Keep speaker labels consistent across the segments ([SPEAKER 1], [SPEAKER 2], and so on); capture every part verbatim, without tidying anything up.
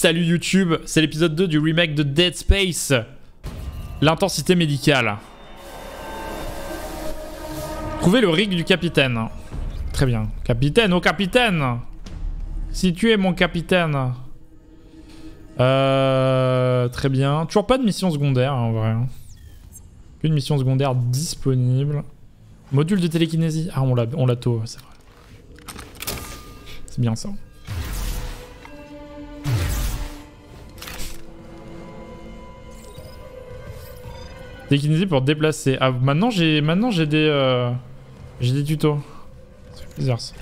[SPEAKER 1] Salut YouTube, c'est l'épisode deux du remake de Dead Space. L'intensité médicale. Trouvez le rig du capitaine. Très bien. Capitaine, oh capitaine! Si tu es mon capitaine. Euh, très bien. Toujours pas de mission secondaire en vrai. Une mission secondaire disponible. Module de télékinésie. Ah, on l'a on l'a tôt, c'est vrai. C'est bien ça. Télékinésie pour déplacer. Ah, maintenant j'ai maintenant j'ai des euh, j'ai des tutos. C'est bizarre ça.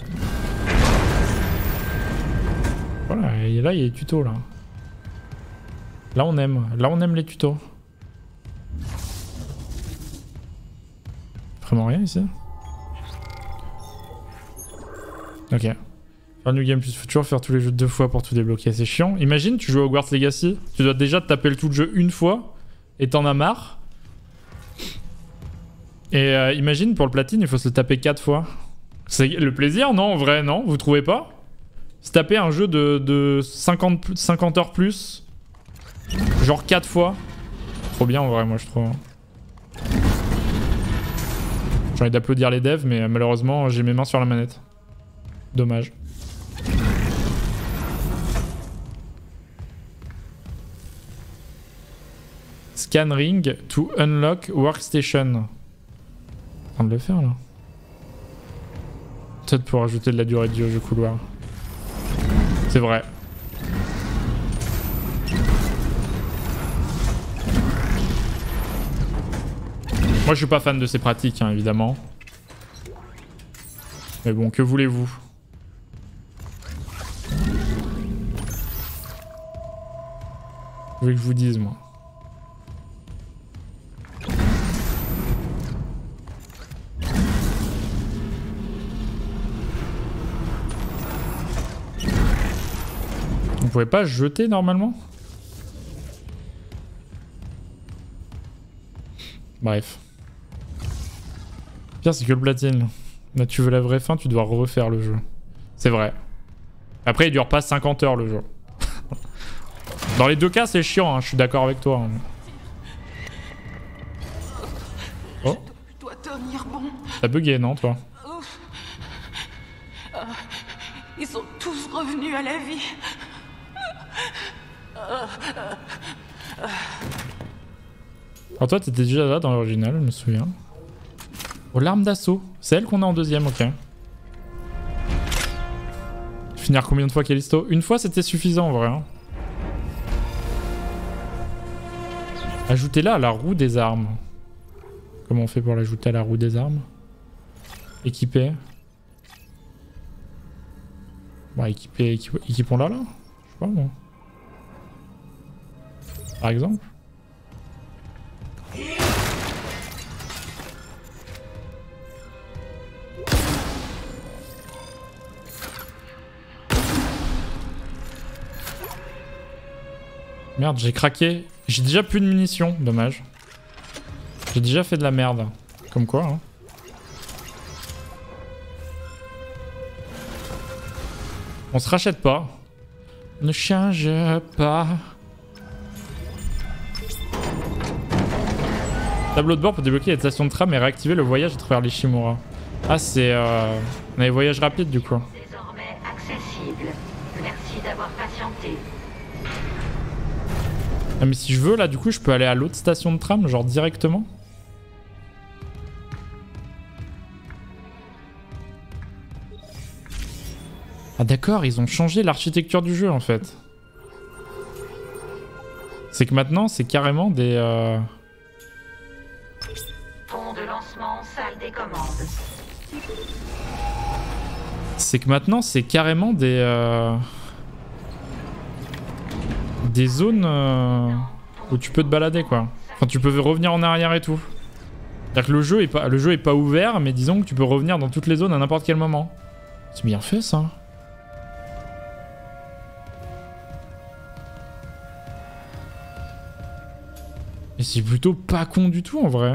[SPEAKER 1] Voilà, et là il y a des tutos là. Là on aime, là on aime les tutos. Vraiment rien ici. Ok. Un new game plus, faut toujours faire tous les jeux deux fois pour tout débloquer, c'est chiant. Imagine tu joues à Hogwarts Legacy, tu dois déjà te taper le tout le jeu une fois et t'en as marre. Et euh, imagine pour le platine il faut se le taper quatre fois. C'est le plaisir, non? En vrai, non? Vous trouvez pas? Se taper un jeu de, de cinquante, cinquante heures plus, genre quatre fois. Trop bien en vrai, moi je trouve. J'ai envie d'applaudir les devs, mais malheureusement j'ai mes mains sur la manette. Dommage. Scan ring to unlock workstation. En train de le faire là. Peut-être pour ajouter de la durée de jeu au couloir. C'est vrai. Moi je suis pas fan de ces pratiques hein, évidemment. Mais bon, que voulez-vous? Vous voulez que je vous dise moi? Vous pouvez pas jeter normalement? Bref. Pire c'est que le platine. Là tu veux la vraie fin, tu dois refaire le jeu. C'est vrai. Après il dure pas cinquante heures le jeu. Dans les deux cas c'est chiant, hein, je suis d'accord avec toi. Hein. Oh. T'as bugué non toi?
[SPEAKER 2] Ils sont tous revenus à la vie.
[SPEAKER 1] Alors toi t'étais déjà là dans l'original, je me souviens. Oh, l'arme d'assaut. C'est elle qu'on a en deuxième, ok. Finir combien de fois Callisto? Une fois c'était suffisant en vrai. Hein. Ajoutez-la à la roue des armes. Comment on fait pour l'ajouter à la roue des armes? Équiper. Bon, équiper, équipe, équipons-la là. Je sais pas moi. Par exemple. Merde, j'ai craqué. J'ai déjà plus de munitions, dommage. J'ai déjà fait de la merde. Comme quoi, hein. On se rachète pas. Ne change pas. Tableau de bord pour débloquer la station de tram et réactiver le voyage à travers l'Ishimura. Ah, c'est... Euh... On a les voyages rapides du coup.
[SPEAKER 3] Désormais accessible. Merci d'avoir patienté.
[SPEAKER 1] Ah, mais si je veux, là, du coup, je peux aller à l'autre station de tram, genre directement. Ah d'accord, ils ont changé l'architecture du jeu, en fait. C'est que maintenant, c'est carrément des... Euh...
[SPEAKER 3] Pont de lancement, salle des commandes.
[SPEAKER 1] C'est que maintenant, c'est carrément des... Euh... Des zones euh, où tu peux te balader quoi. Enfin tu peux revenir en arrière et tout. C'est-à-dire que le jeu est pas, le jeu est pas ouvert mais disons que tu peux revenir dans toutes les zones à n'importe quel moment. C'est bien fait ça. Et c'est plutôt pas con du tout en vrai.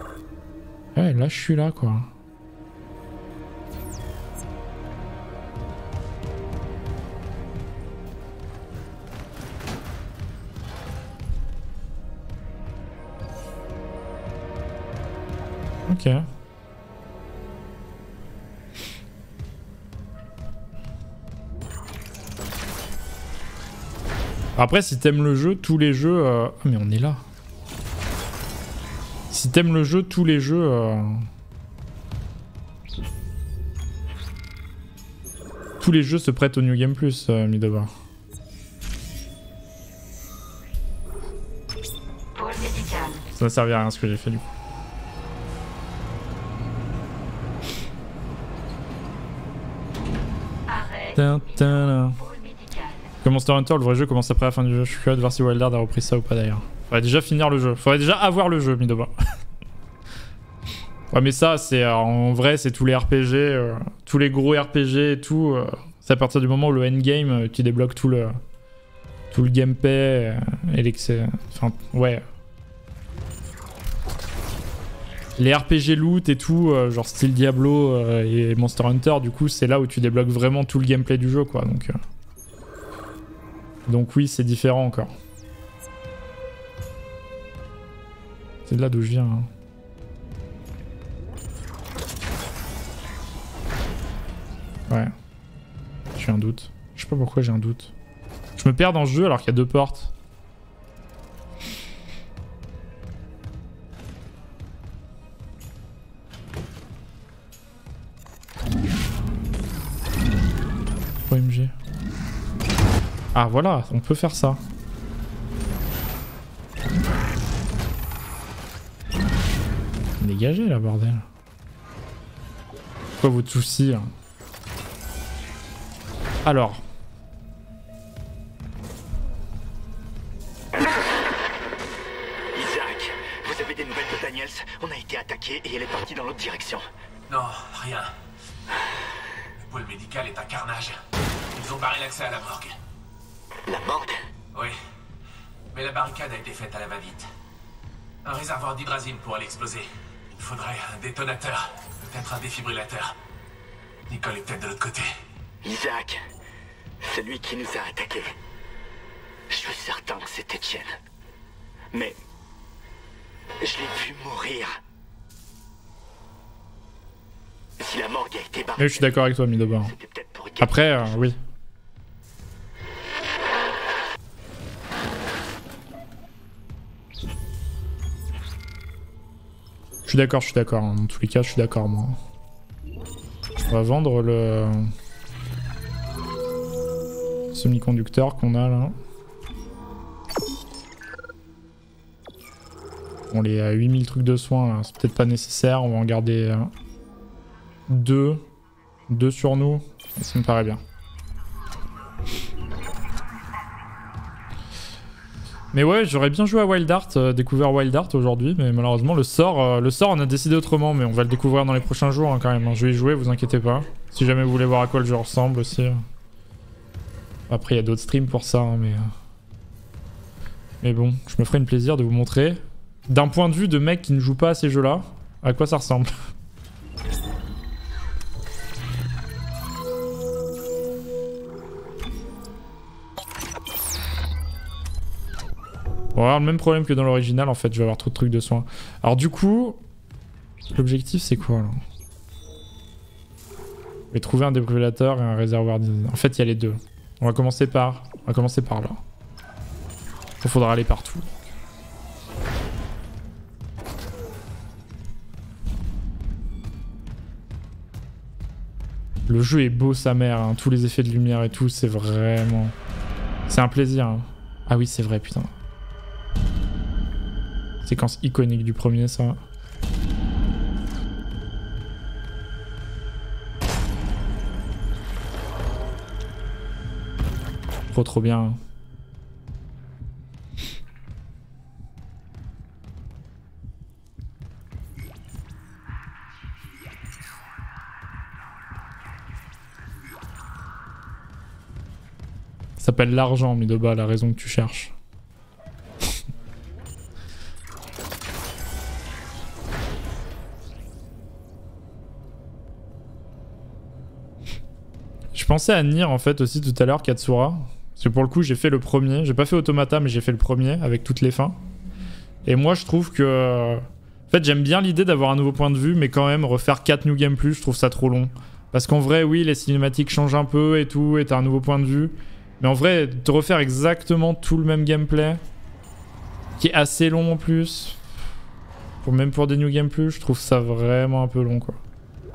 [SPEAKER 1] Ouais là je suis là quoi. Ok. Après, si t'aimes le jeu, tous les jeux... Euh... Ah, mais on est là. Si t'aimes le jeu, tous les jeux... Euh... Tous les jeux se prêtent au New Game Plus, euh, Midobar. Ça ne servait à rien ce que j'ai fait du coup. Comme Monster Hunter, le vrai jeu commence après la fin du jeu. Je suis curieux de voir si Wildard a repris ça ou pas d'ailleurs. Faudrait déjà finir le jeu. Faudrait déjà avoir le jeu, Midoba. Ouais, mais ça, c'est en vrai, c'est tous les R P G, euh, tous les gros R P G et tout. Euh, c'est à partir du moment où le endgame, euh, tu débloques tout le, tout le gameplay euh, et l'excès. Enfin, ouais. Les R P G loot et tout, euh, genre style Diablo euh, et Monster Hunter, du coup, c'est là où tu débloques vraiment tout le gameplay du jeu, quoi. Donc, euh... donc oui, c'est différent encore. C'est de là d'où je viens. Hein. Ouais. J'ai un doute. Je sais pas pourquoi j'ai un doute. Je me perds dans ce jeu alors qu'il y a deux portes. O M G. Ah voilà, on peut faire ça. Dégagez là, bordel. Quoi votre souci hein? Alors.
[SPEAKER 4] Isaac, vous avez des nouvelles de Daniels? On a été attaqué et elle est partie dans l'autre direction.
[SPEAKER 5] Non, rien. Le pôle médical est un carnage. Ils ont barré l'accès à la morgue.
[SPEAKER 4] La morgue?
[SPEAKER 5] Oui. Mais la barricade a été faite à la va-vite. Un réservoir d'hydrazine pourrait l'exploser. Il faudrait un détonateur. Peut-être un défibrillateur. Nicole est peut-être de l'autre côté.
[SPEAKER 4] Isaac, celui qui nous a attaqués. Je suis certain que c'était Etienne. Mais... je l'ai vu mourir. Si la morgue a été barrée...
[SPEAKER 1] Oui, je suis d'accord avec toi, Midobar. Après, euh, oui. Je suis d'accord, je suis d'accord. Dans tous les cas, je suis d'accord, moi. On va vendre le... semi-conducteur qu'on a là. On les a huit mille trucs de soins, c'est peut-être pas nécessaire. On va en garder euh, deux. Deux sur nous. Ça me paraît bien. Mais ouais, j'aurais bien joué à Wild Art, euh, découvert Wild Art aujourd'hui, mais malheureusement le sort, euh, le sort on a décidé autrement, mais on va le découvrir dans les prochains jours hein, quand même. Hein. Je vais y jouer, vous inquiétez pas. Si jamais vous voulez voir à quoi le jeu ressemble aussi. Après il y a d'autres streams pour ça, hein, mais... Euh... Mais bon, je me ferai une plaisir de vous montrer, d'un point de vue de mec qui ne joue pas à ces jeux-là, à quoi ça ressemble. On va avoir le même problème que dans l'original en fait, je vais avoir trop de trucs de soins. Alors du coup, l'objectif c'est quoi là? Je vais trouver un défibrillateur et un réservoir d'hydrazine. En fait il y a les deux. On va commencer par, on va commencer par là. Il faudra aller partout. Le jeu est beau sa mère, hein. Tous les effets de lumière et tout, c'est vraiment... C'est un plaisir. Hein. Ah oui c'est vrai putain. Séquence iconique du premier, ça. Trop trop bien. Ça s'appelle l'argent, Midoba, la raison que tu cherches. Je pensais à Nier en fait aussi tout à l'heure, Katsura. Parce que pour le coup j'ai fait le premier. J'ai pas fait Automata mais j'ai fait le premier avec toutes les fins. Et moi je trouve que... fait, j'aime bien l'idée d'avoir un nouveau point de vue, mais quand même, refaire quatre New Game Plus, je trouve ça trop long. Parce qu'en vrai, oui, les cinématiques changent un peu et tout, et t'as un nouveau point de vue. Mais en vrai, de refaire exactement tout le même gameplay, qui est assez long en plus, pour, même pour des New Game Plus, je trouve ça vraiment un peu long, quoi.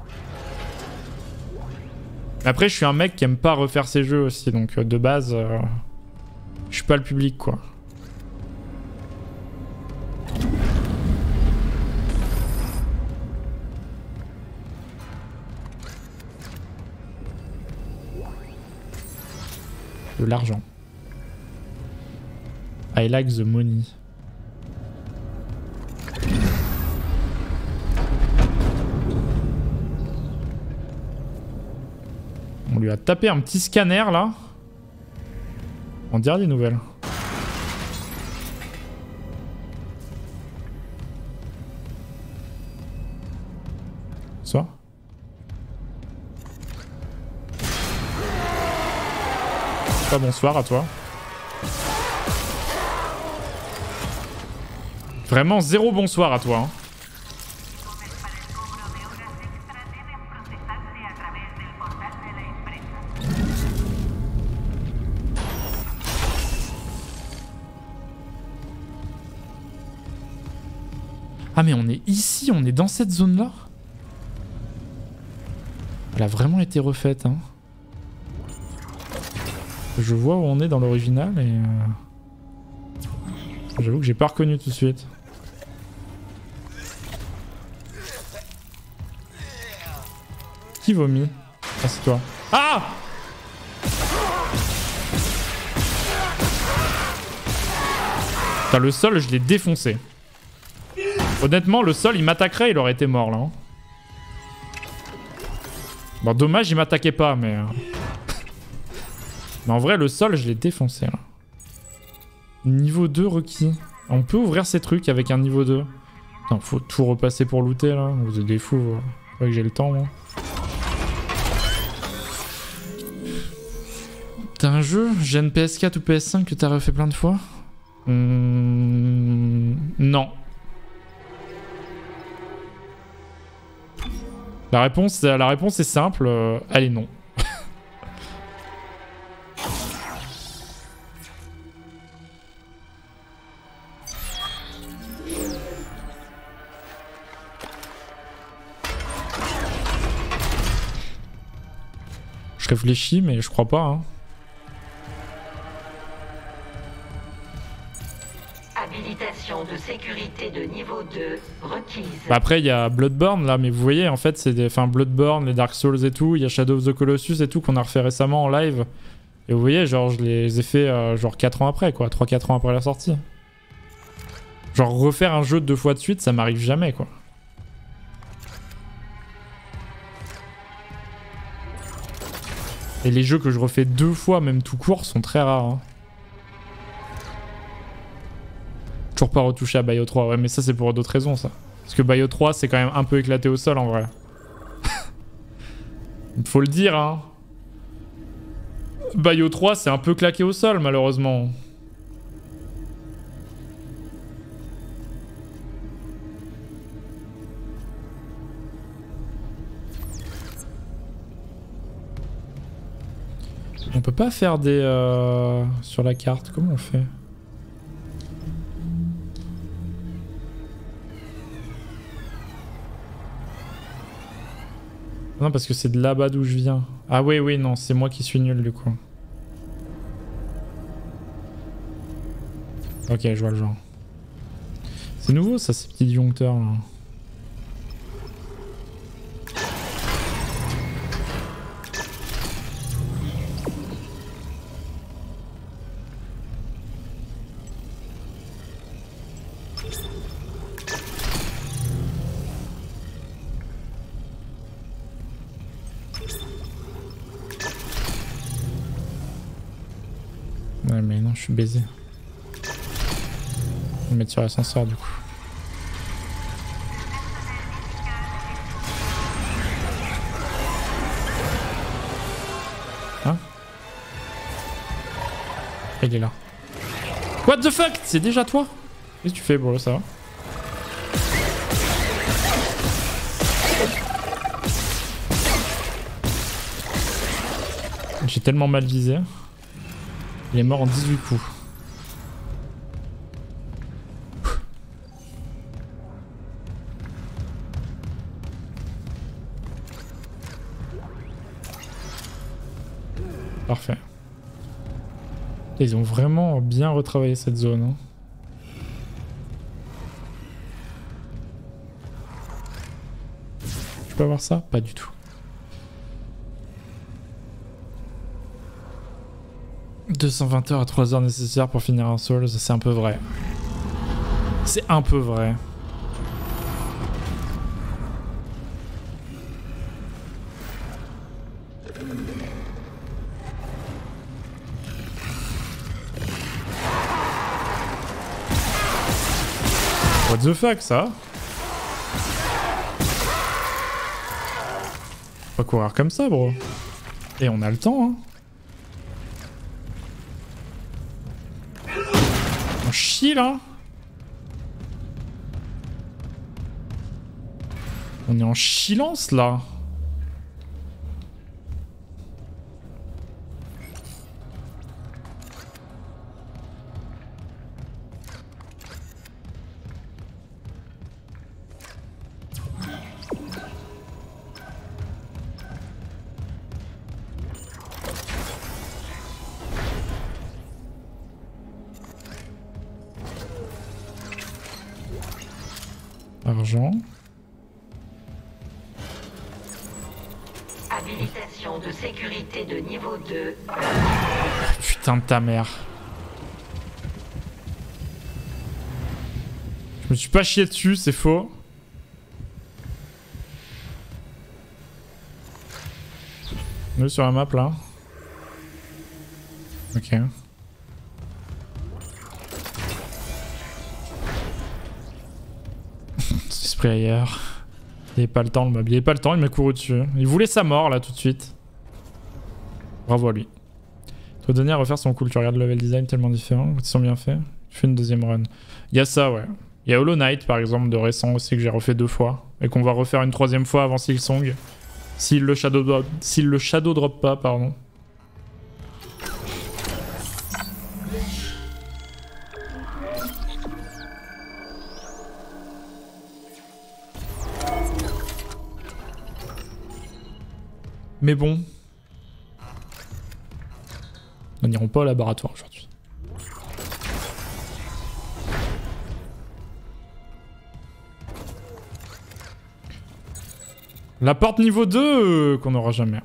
[SPEAKER 1] Après, je suis un mec qui aime pas refaire ses jeux aussi, donc de base, euh, je suis pas le public, quoi. De l'argent. I like the money. On lui a tapé un petit scanner là. On dirait des nouvelles. Bonsoir. Pas bonsoir à toi. Vraiment zéro bonsoir à toi. Hein. Ah mais on est ici, on est dans cette zone là. Elle a vraiment été refaite hein. Je vois où on est dans l'original et... Euh... J'avoue que j'ai pas reconnu tout de suite. Qui vomit? Ah c'est toi. Ah! Putain le sol je l'ai défoncé. Honnêtement le sol il m'attaquerait il aurait été mort là. Hein. Bon dommage il m'attaquait pas mais... Euh... Mais en vrai le sol je l'ai défoncé là. Niveau deux requis. On peut ouvrir ces trucs avec un niveau deux. Non faut tout repasser pour looter là. Vous êtes des fous. Vous. Faut que j'ai le temps moi. T'as un jeu, gène P S quatre ou P S cinq que t'as refait plein de fois? Mmh... Non. La réponse, la réponse est simple, euh, elle est non. Je réfléchis mais je crois pas hein.
[SPEAKER 3] Habilitation de sécurité de niveau deux requise.
[SPEAKER 1] Bah après il y a Bloodborne là mais vous voyez en fait c'est des... Enfin Bloodborne, les Dark Souls et tout, il y a Shadow of the Colossus et tout qu'on a refait récemment en live. Et vous voyez genre je les ai fait euh, genre quatre ans après quoi, trois quatre ans après la sortie. Genre refaire un jeu deux fois de suite ça m'arrive jamais quoi. Et les jeux que je refais deux fois, même tout court, sont très rares. Hein. Toujours pas retouché à Bayo trois. Ouais, mais ça, c'est pour d'autres raisons, ça. Parce que Bayo trois, c'est quand même un peu éclaté au sol, en vrai. Faut le dire, hein. Bayo trois, c'est un peu claqué au sol, malheureusement. On peut pas faire des... Euh, sur la carte, comment on fait? Non parce que c'est de là-bas d'où je viens. Ah oui oui non c'est moi qui suis nul du coup. Ok je vois le genre. C'est nouveau ça ces petits disjoncteurs là. Ouais mais non je suis baisé. Je vais me mettre sur l'ascenseur du coup. Hein? Il est là. What the fuck? C'est déjà toi? Qu'est-ce que tu fais bro ça va? J'ai tellement mal visé. Il est mort en dix-huit coups. Parfait. Ils ont vraiment bien retravaillé cette zone. Hein. Je peux avoir ça? Pas du tout. deux cent vingt heures à trois heures nécessaires pour finir un Souls, c'est un peu vrai. C'est un peu vrai. What the fuck, ça? Faut pas courir comme ça, bro. Et on a le temps, hein. On chie, là. On est en silence, là. Argent.
[SPEAKER 3] Habilitation de sécurité de niveau deux.
[SPEAKER 1] Putain de ta mère. Je me suis pas chié dessus, c'est faux. On est sur la map là. Ok. Esprit ailleurs. Il avait pas le temps le mob, il avait pas le temps, il m'a couru dessus. Il voulait sa mort là tout de suite. Bravo à lui. Tu dois donner à refaire son cool, tu regardes le level design tellement différent, ils sont bien faits. Tu fais une deuxième run. Il y a ça ouais. Il y a Hollow Knight par exemple de récent aussi que j'ai refait deux fois. Et qu'on va refaire une troisième fois avant Silksong. S'il le shadow drop, s'il le shadow drop pas, pardon. Mais bon. Nous n'irons pas au laboratoire aujourd'hui. La porte niveau deux euh, qu'on n'aura jamais.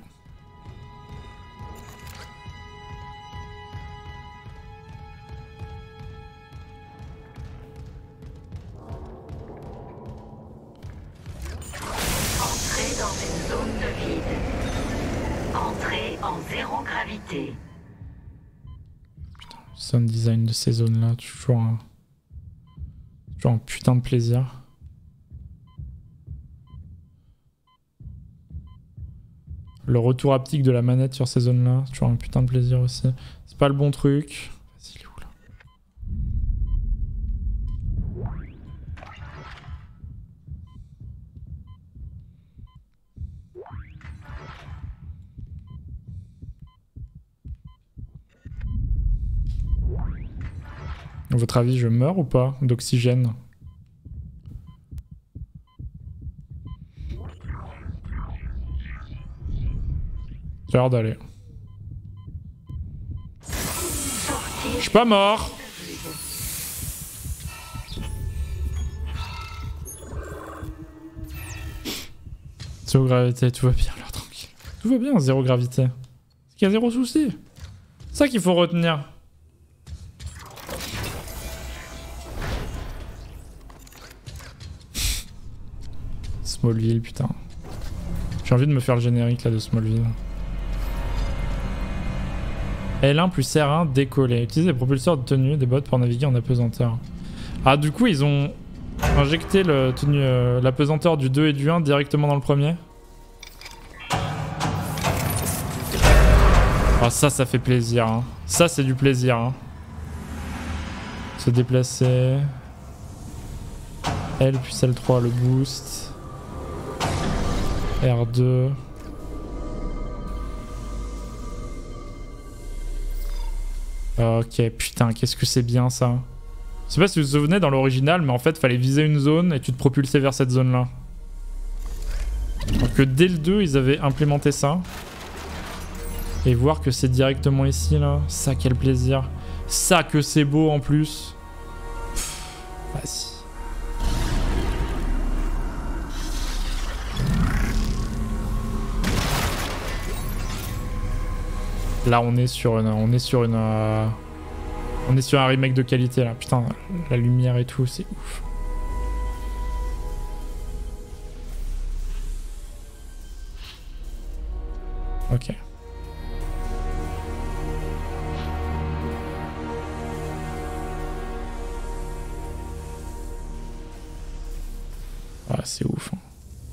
[SPEAKER 3] Entrez dans une zone de vide. Entrez en zéro gravité.
[SPEAKER 1] Putain, le sound design de ces zones là, toujours un... toujours un putain de plaisir. Le retour haptique de la manette sur ces zones-là, c'est toujours un putain de plaisir aussi. C'est pas le bon truc. Vas-y, il est où là? À votre avis, je meurs ou pas d'oxygène? J'ai l'air d'aller. Je suis pas mort. Zéro gravité, tout va bien, alors tranquille. Tout va bien, zéro gravité. C'est qu'il y a zéro souci. C'est ça qu'il faut retenir. Smallville, putain. J'ai envie de me faire le générique là de Smallville. L un plus R un décoller. Utilisez des propulseurs de tenue des bots pour naviguer en apesanteur. Ah du coup ils ont injecté le tenue euh, l'apesanteur du deux et du un directement dans le premier. Ah ça ça fait plaisir hein. Ça c'est du plaisir hein. Se déplacer. L puis L trois le boost. R deux. Ok, putain, qu'est-ce que c'est bien ça. Je sais pas si vous vous souvenez dans l'original, mais en fait, fallait viser une zone et tu te propulsais vers cette zone-là. Donc dès le deux, ils avaient implémenté ça. Et voir que c'est directement ici, là. Ça, quel plaisir. Ça, que c'est beau en plus. Vas-y. Là, on est sur une... On est sur une... Euh, on est sur un remake de qualité, là. Putain, la lumière et tout, c'est ouf. Ok. Ah, c'est ouf. Hein.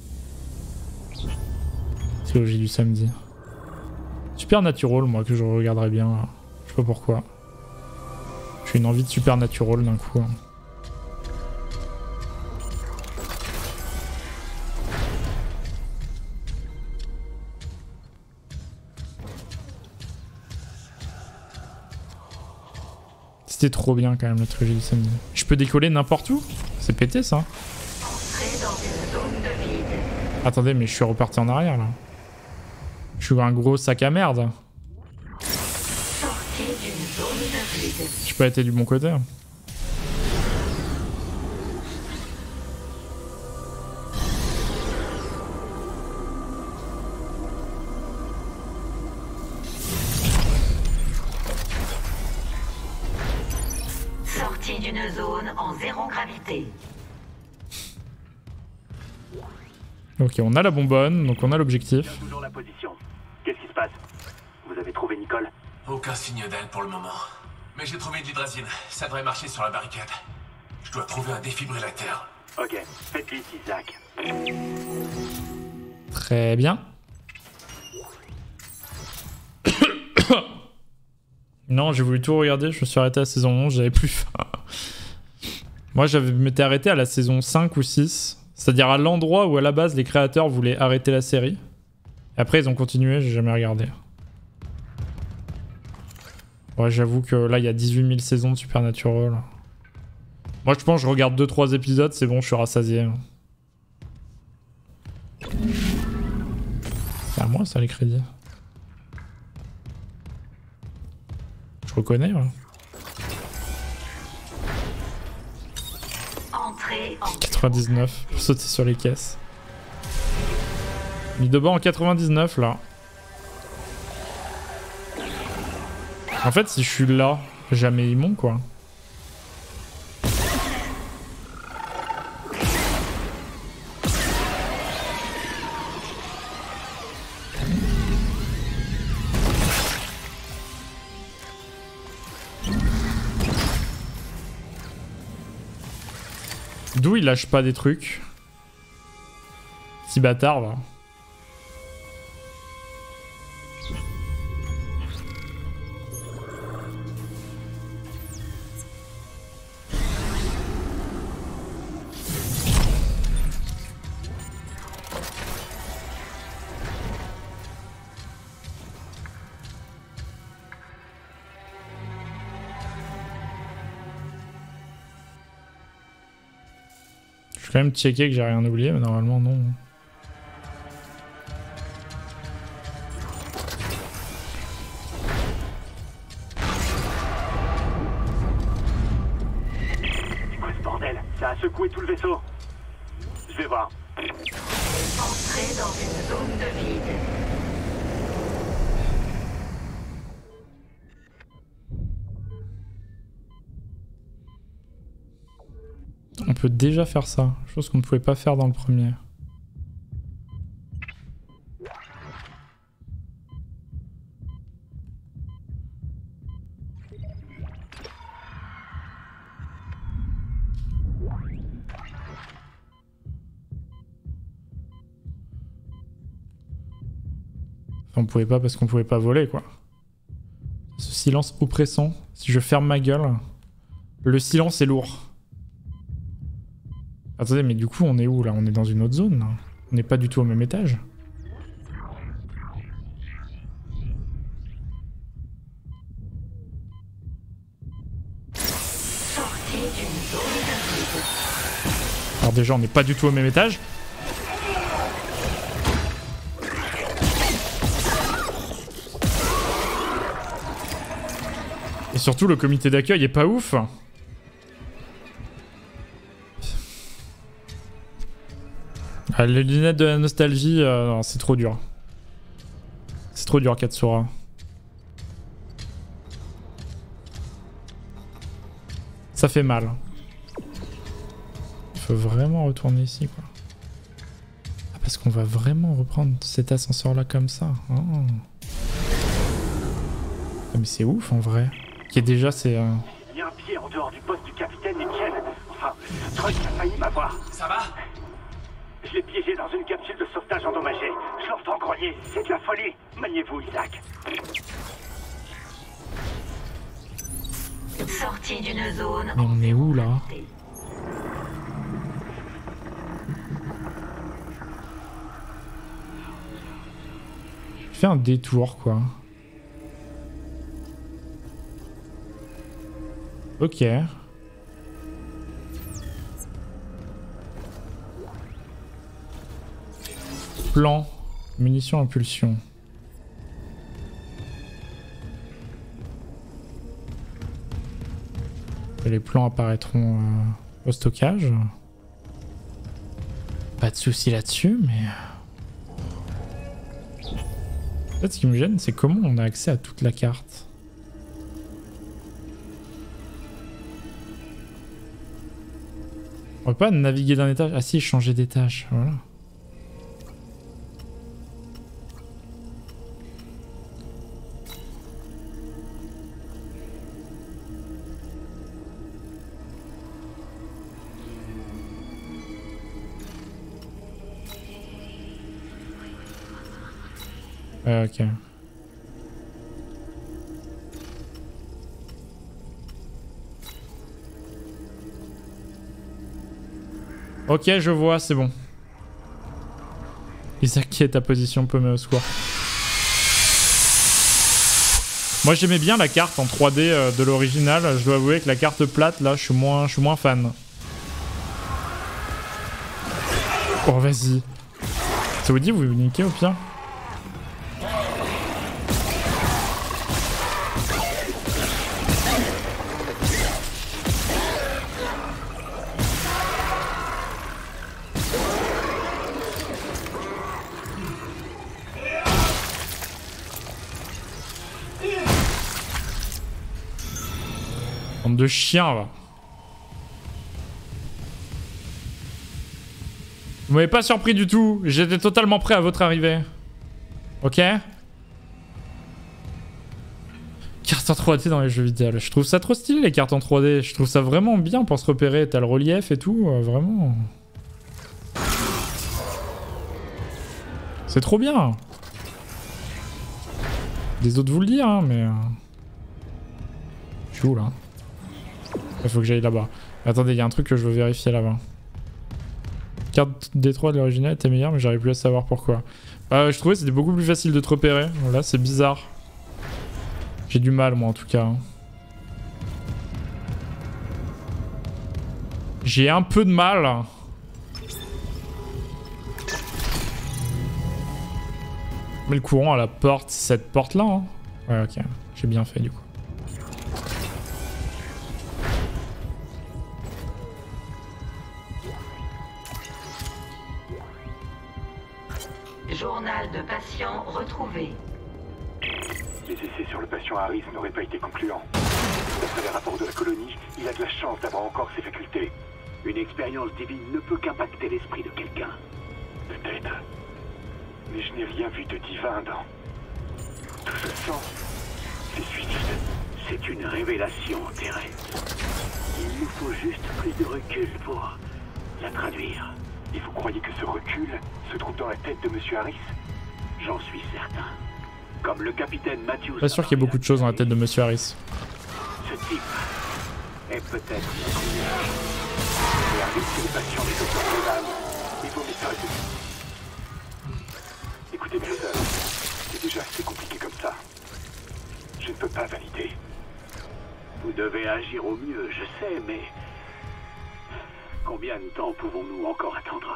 [SPEAKER 1] Trilogie du samedi. Supernatural, moi, que je regarderais bien. Là. Je sais pas pourquoi. J'ai une envie de Supernatural d'un coup. Hein. C'était trop bien quand même la trilogie du samedi. Je peux décoller n'importe où? C'est pété ça. Attendez, mais je suis reparti en arrière là. Je suis un gros sac à merde. J'ai pas été du bon côté.
[SPEAKER 3] Sortie d'une zone en zéro gravité.
[SPEAKER 1] Ok, on a la bonbonne, donc on a l'objectif.
[SPEAKER 6] Toujours la position. Qu'est-ce qui se passe? Vous avez trouvé Nicole?
[SPEAKER 5] Aucun signe d'elle pour le moment. Mais j'ai trouvé du Drazine. Ça devrait marcher sur la barricade. Je dois trouver un défibrillateur.
[SPEAKER 6] Ok, faites vite, Isaac.
[SPEAKER 1] Très bien. Non, j'ai voulu tout regarder, je me suis arrêté à la saison onze, j'avais plus faim. Moi, je m'étais arrêté à la saison cinq ou six. C'est-à-dire à l'endroit où à la base les créateurs voulaient arrêter la série. Et après ils ont continué, j'ai jamais regardé. Ouais, j'avoue que là il y a dix-huit mille saisons de Supernatural. Moi je pense que je regarde deux trois épisodes, c'est bon, je suis rassasié. C'est à moi ça les crédits. Je reconnais, ouais. quatre-vingt-dix-neuf, pour sauter sur les caisses. Mis de bas en quatre-vingt-dix-neuf là. En fait, si je suis là, jamais ils m'ont quoi. D'où il lâche pas des trucs? Si bâtard va. Je vais quand même checker que j'ai rien oublié, mais normalement non.
[SPEAKER 6] C'est quoi ce bordel? Ça a secoué tout le vaisseau. Je vais voir.
[SPEAKER 3] Entrez dans une zone de vide.
[SPEAKER 1] On peut déjà faire ça, chose qu'on ne pouvait pas faire dans le premier. Enfin, on pouvait pas parce qu'on pouvait pas voler quoi. Ce silence oppressant, si je ferme ma gueule, le silence est lourd. Attendez, mais du coup, on est où là? On est dans une autre zone là. On n'est pas du tout au même étage.
[SPEAKER 3] d'une zone de vide.
[SPEAKER 1] Alors déjà, on n'est pas du tout au même étage. Et surtout, le comité d'accueil est pas ouf. Ah, les lunettes de la nostalgie, euh, non, c'est trop dur. C'est trop dur, Katsura. Ça fait mal. Il faut vraiment retourner ici, quoi. Ah, parce qu'on va vraiment reprendre cet ascenseur-là comme ça. Oh. Ah, mais c'est ouf, en vrai. Qui est déjà, c'est... Euh...
[SPEAKER 6] Il y a un pied en dehors du poste du capitaine Etienne. Enfin, ce truc a failli m'avoir.
[SPEAKER 5] Ça va?
[SPEAKER 6] Je l'ai piégé dans une capsule de sauvetage endommagée. Je l'entends grogner. C'est de la folie. Maniez-vous, Isaac.
[SPEAKER 3] Sortie d'une zone.
[SPEAKER 1] Mais on est où, là? Je fais un détour, quoi. Ok. Plan. Munitions impulsion. Et les plans apparaîtront euh, au stockage. Pas de soucis là-dessus, mais... En fait, ce qui me gêne, c'est comment on a accès à toute la carte. On peut pas naviguer d'un étage. Ah si, changer d'étage, voilà. Euh, ok. Ok, je vois, c'est bon. Isaac, qui est ta position paumée au secours? Moi j'aimais bien la carte en trois D euh, de l'original. Je dois avouer que la carte plate, là, je suis moins, je suis moins fan. Oh, vas-y. Ça vous dit, vous vous niquez au pire? De chiens, va. Vous m'avez pas surpris du tout. J'étais totalement prêt à votre arrivée. Ok. Carte en trois D dans les jeux vidéo. Je trouve ça trop stylé, les cartes en trois D. Je trouve ça vraiment bien pour se repérer. T'as le relief et tout. Euh, vraiment. C'est trop bien. Des autres vous le dire, hein, mais... Je suis où, là? Il faut que j'aille là-bas. Attendez, il y a un truc que je veux vérifier là-bas. Carte D trois de l'original était meilleure, mais j'arrive plus à savoir pourquoi. Euh, je trouvais que c'était beaucoup plus facile de te repérer. Là, c'est bizarre. J'ai du mal, moi, en tout cas. J'ai un peu de mal. Mais le courant à la porte, cette porte-là. Hein. Ouais, ok. J'ai bien fait, du coup.
[SPEAKER 3] Journal de patient retrouvé.
[SPEAKER 6] Les essais sur le patient Harris n'auraient pas été concluants. D'après les rapports de la colonie, il a de la chance d'avoir encore ses facultés. Une expérience divine ne peut qu'impacter l'esprit de quelqu'un. Peut-être. Mais je n'ai rien vu de divin dans... tout ce sang. C'est suicide. C'est une révélation terrestre. Il nous faut juste plus de recul pour la traduire. Et vous croyez que ce recul se trouve dans la tête de Monsieur Harris? J'en suis certain. Comme le capitaine Matthews...
[SPEAKER 1] Pas sûr qu'il y ait beaucoup de choses dans la tête de Monsieur Harris.
[SPEAKER 6] Ce type est peut-être... Et Harris, c'est le patient des docteurs Nolan et vos méthodes. Écoutez bien ça. C'est déjà assez compliqué comme ça. Je ne peux pas valider. Vous devez agir au mieux, je sais, mais... Combien de temps pouvons-nous encore attendre?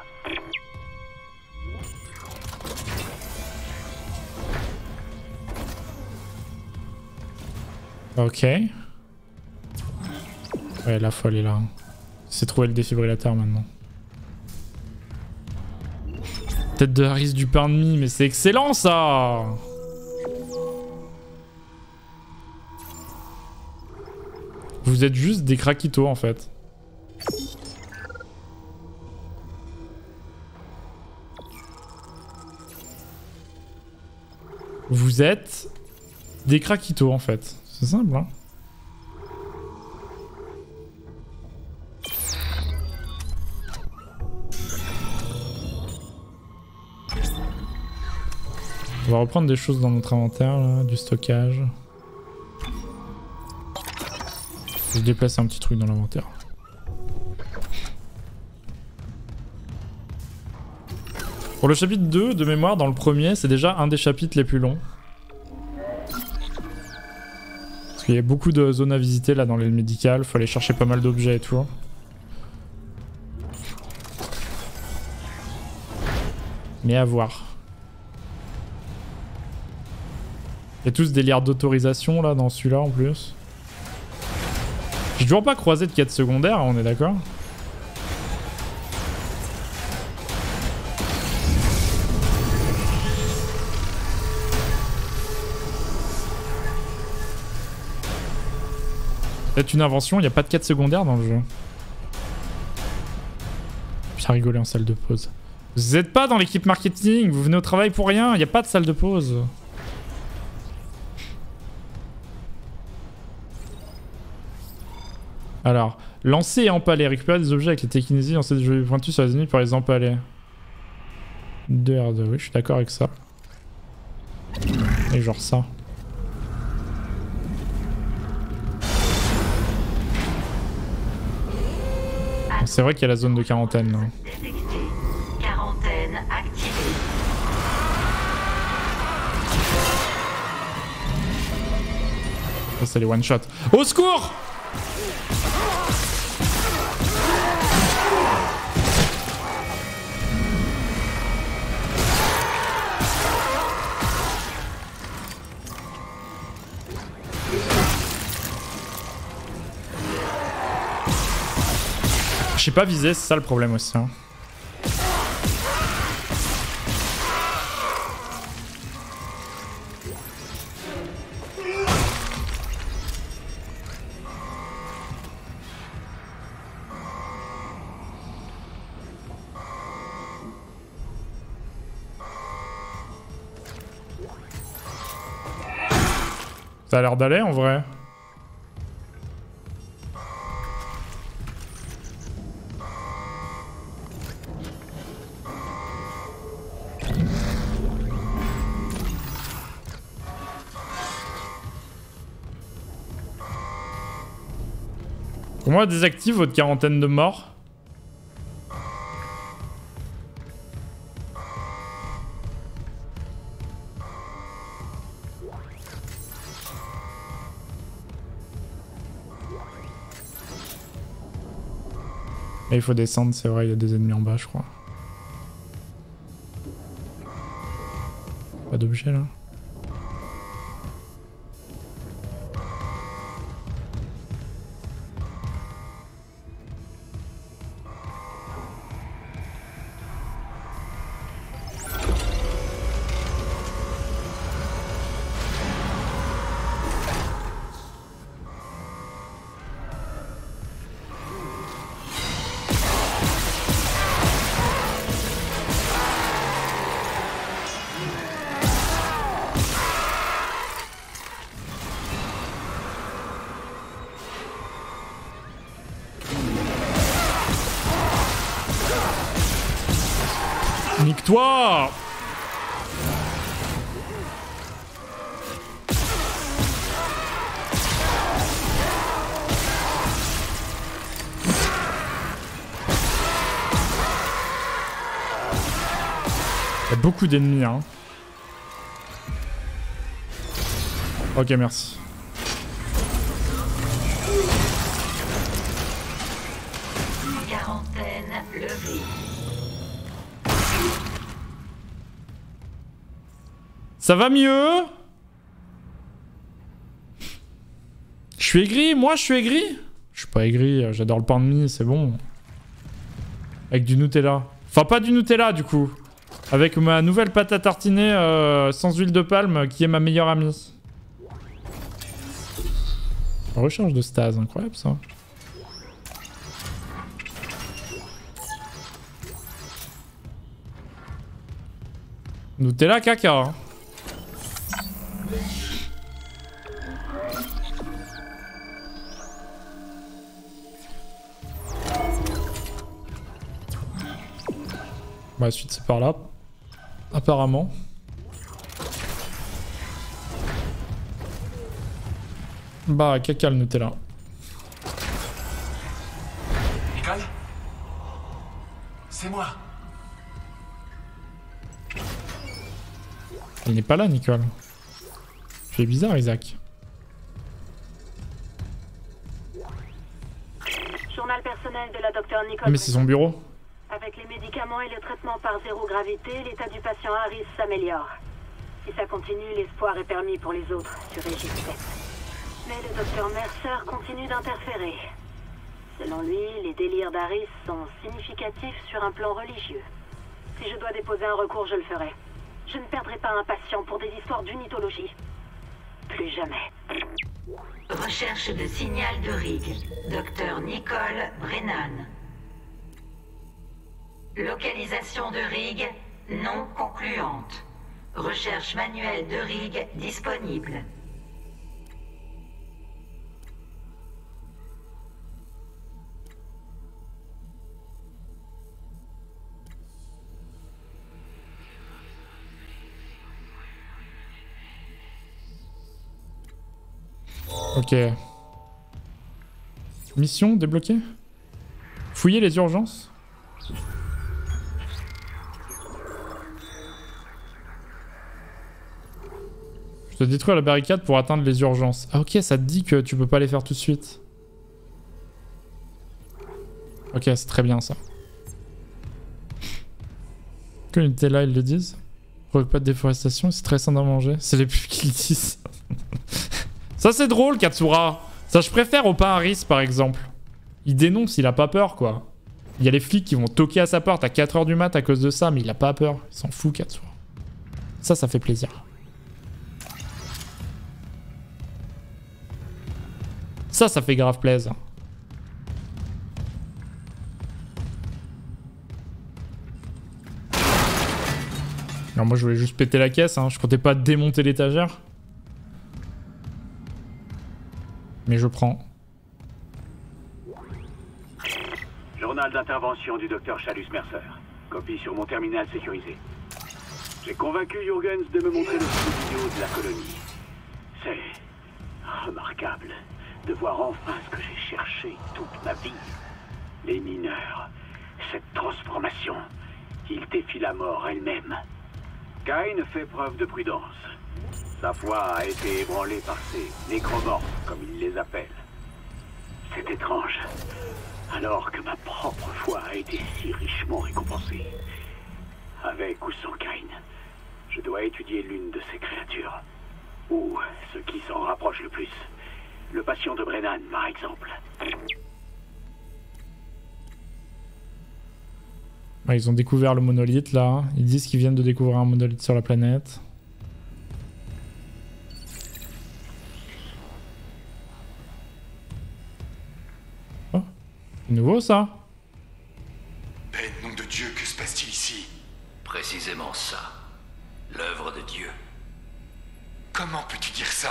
[SPEAKER 1] Ok. Ouais, la folle est là. C'est trouver le défibrillateur maintenant. Tête de Harris du pain de mie, mais c'est excellent ça! Vous êtes juste des craquitos en fait. Vous êtes des craquitos en fait. C'est simple hein. On va reprendre des choses dans notre inventaire, là, du stockage. Je déplace un petit truc dans l'inventaire. Pour le chapitre deux, de mémoire, dans le premier, c'est déjà un des chapitres les plus longs. Parce qu'il y a beaucoup de zones à visiter là dans l'aile médicale, faut aller chercher pas mal d'objets et tout. Mais à voir. Il y a tout ce délire d'autorisation là dans celui-là en plus. J'ai toujours pas croisé de quête secondaire, on est d'accord? Peut-être une invention, il n'y a pas de quête secondaire dans le jeu. Bien rigolé en salle de pause. Vous êtes pas dans l'équipe marketing, vous venez au travail pour rien, il n'y a pas de salle de pause. Alors, lancer et empaler. Récupérer des objets avec les télékinésies, lancer des jeux pointus sur les ennemis pour les empaler. deux R deux, oui, je suis d'accord avec ça. Et genre ça. C'est vrai qu'il y a la zone de quarantaine là.
[SPEAKER 3] Quarantaine activée.
[SPEAKER 1] Ça c'est les one shot. Au secours! Je sais pas viser, c'est ça le problème aussi. Hein. Ça a l'air d'aller en vrai. Comment désactive votre quarantaine de morts? Et il faut descendre, c'est vrai, il y a des ennemis en bas, je crois. Pas d'objet là. Nique-toi! Il y a beaucoup d'ennemis, hein. Ok, merci.
[SPEAKER 3] Quarantaine
[SPEAKER 1] Ça va mieux? Je suis aigri, moi je suis aigri? Je suis pas aigri, j'adore le pain de mie, c'est bon. Avec du Nutella. Enfin pas du Nutella du coup. Avec ma nouvelle pâte à tartiner euh, sans huile de palme qui est ma meilleure amie. Recharge de stase, incroyable ça. Nutella caca. Hein. Bah, la suite c'est par là. Apparemment. Bah, caca le Nutella.
[SPEAKER 5] Nicole? C'est moi.
[SPEAKER 1] Il n'est pas là, Nicole. C'est bizarre, Isaac.
[SPEAKER 7] Journal personnel de la docteure Nicole.
[SPEAKER 1] Mais c'est son bureau.
[SPEAKER 7] Avec les médicaments et le traitement par zéro gravité, l'état du patient Harris s'améliore. Si ça continue, l'espoir est permis pour les autres sur Régis sept. Mais le docteur Mercer continue d'interférer. Selon lui, les délires d'Harris sont significatifs sur un plan religieux. Si je dois déposer un recours, je le ferai. Je ne perdrai pas un patient pour des histoires d'unitologie. Plus jamais.
[SPEAKER 3] Recherche de signal de Rig. Docteur Nicole Brennan. Localisation de Rig non concluante. Recherche manuelle de Rig disponible.
[SPEAKER 1] Ok. Mission débloquée. Fouiller les urgences. Je dois détruire la barricade pour atteindre les urgences. Ah ok, ça te dit que tu peux pas les faire tout de suite. Ok, c'est très bien ça. Que Nutella ils le disent. Provoque pas de déforestation, c'est très sain d'en manger. C'est les pubs qui le disent. Ça c'est drôle Katsura. Ça je préfère au pain Harris par exemple. Il dénonce, il a pas peur quoi. Il y a les flics qui vont toquer à sa porte à quatre heures du mat à cause de ça, mais il a pas peur. Il s'en fout Katsura. Ça, ça fait plaisir. Ça, ça fait grave plaisir. Alors moi je voulais juste péter la caisse, hein. Je comptais pas démonter l'étagère. Mais je prends.
[SPEAKER 6] Journal d'intervention du docteur Chalus Mercer. Copie sur mon terminal sécurisé. J'ai convaincu Jurgens de me montrer le studio de la colonie. C'est remarquable de voir enfin ce que j'ai cherché toute ma vie. Les mineurs, cette transformation. Ils défient la mort elle-même. Kain fait preuve de prudence. Sa foi a été ébranlée par ces nécromorphes, comme il les appelle. C'est étrange. Alors que ma propre foi a été si richement récompensée. Avec ou sans Kain, je dois étudier l'une de ces créatures. Ou ce qui s'en rapproche le plus. Le patient de Brennan, par exemple.
[SPEAKER 1] Ouais, ils ont découvert le monolithe là. Ils disent qu'ils viennent de découvrir un monolithe sur la planète. Oh, c'est nouveau ça.
[SPEAKER 8] Ben, nom de Dieu, que se passe-t-il ici?
[SPEAKER 9] Précisément ça. L'œuvre de Dieu.
[SPEAKER 8] Comment peux-tu dire ça?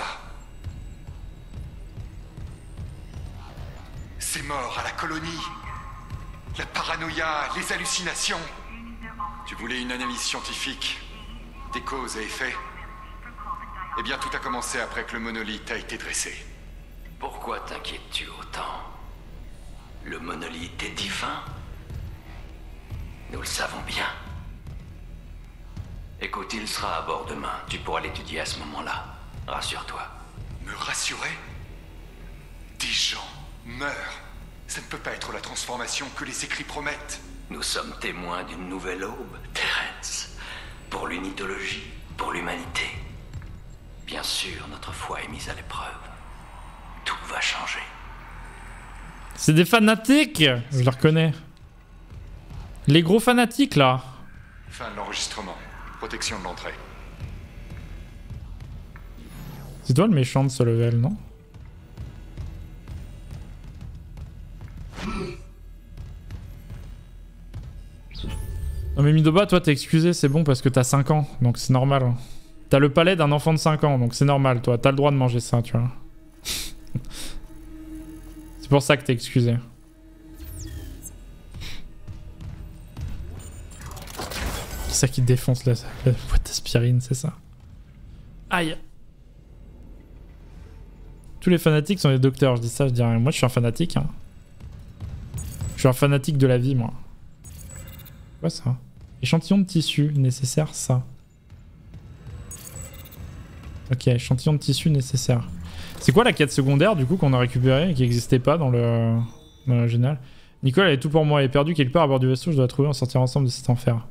[SPEAKER 8] Ces morts à la colonie, la paranoïa, les hallucinations. Tu voulais une analyse scientifique, des causes et effets. Eh bien, tout a commencé après que le monolithe a été dressé.
[SPEAKER 9] Pourquoi t'inquiètes-tu autant? Le monolithe est divin. Nous le savons bien. Écoute, il sera à bord demain. Tu pourras l'étudier à ce moment-là. Rassure-toi.
[SPEAKER 8] Me rassurer? Des gens meurent. Ça ne peut pas être la transformation que les écrits promettent.
[SPEAKER 9] Nous sommes témoins d'une nouvelle aube, Terrence. Pour l'unitologie, pour l'humanité. Bien sûr, notre foi est mise à l'épreuve. Tout va changer.
[SPEAKER 1] C'est des fanatiques. Je les reconnais. Les gros fanatiques là.
[SPEAKER 8] Fin de l'enregistrement. Protection de l'entrée.
[SPEAKER 1] C'est toi le méchant de ce level, non? Non mais Midoba, toi t'es excusé, c'est bon parce que t'as cinq ans, donc c'est normal. T'as le palais d'un enfant de cinq ans, donc c'est normal, toi. T'as le droit de manger ça, tu vois. C'est pour ça que t'es excusé. C'est ça qui défonce la, la boîte d'aspirine, c'est ça. Aïe. Tous les fanatiques sont des docteurs, je dis ça, je dis rien. Moi je suis un fanatique, hein. Je suis un fanatique de la vie, moi. Quoi ça? Échantillon de tissu nécessaire, ça. Ok, échantillon de tissu nécessaire. C'est quoi la quête secondaire du coup qu'on a récupérée et qui n'existait pas dans le dans le général? Nicole, elle est tout pour moi, elle est perdue quelque part à bord du vaisseau, je dois la trouver, on sortir ensemble de cet enfer.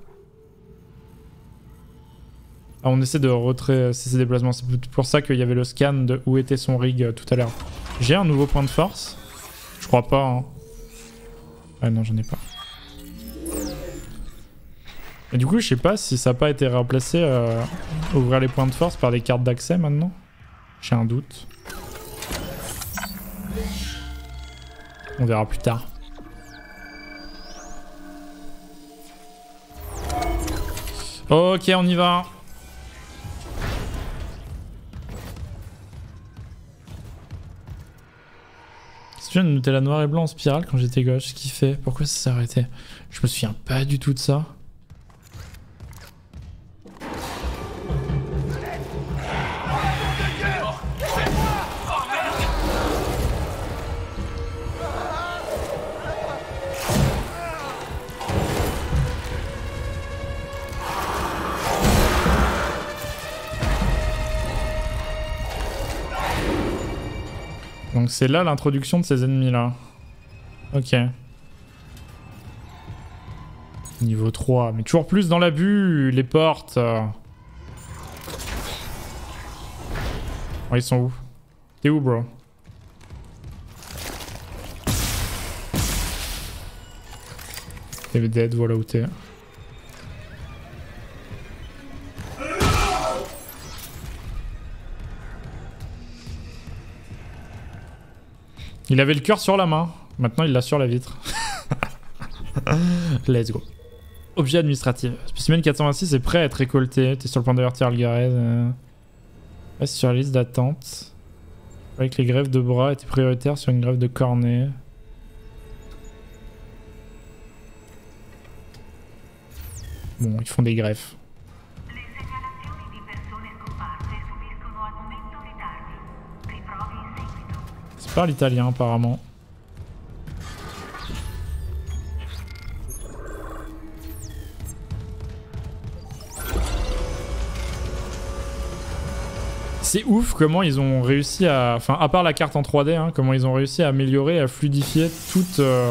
[SPEAKER 1] Ah, on essaie de retracer ses déplacements, c'est pour ça qu'il y avait le scan de où était son rig euh, tout à l'heure. J'ai un nouveau point de force? Je crois pas, hein. Ah non, j'en ai pas. Et du coup, je sais pas si ça n'a pas été remplacé, euh, ouvrir les points de force par des cartes d'accès maintenant. J'ai un doute. On verra plus tard. Ok, on y va. Qu'est-ce que tu viens de Nutella noir et blanc en spirale quand j'étais gauche? Ce qui fait? Pourquoi ça s'est arrêté? Je me souviens pas du tout de ça. Donc c'est là l'introduction de ces ennemis là. Ok. Niveau trois, mais toujours plus dans l'abus, les portes. Oh, ils sont où? T'es où bro? T'es dead, voilà où t'es. Il avait le cœur sur la main, maintenant il l'a sur la vitre. Let's go. Objet administratif. Spécimen quatre cent vingt-six est prêt à être récolté. T'es sur le point d'avertir Algarez. Euh... Reste sur la liste d'attente. Avec les greffes de bras étaient prioritaires sur une greffe de cornet. Bon, ils font des greffes. C'est pas l'italien apparemment. C'est ouf comment ils ont réussi à... Enfin, à part la carte en trois D, hein, comment ils ont réussi à améliorer, à fluidifier toute... Euh...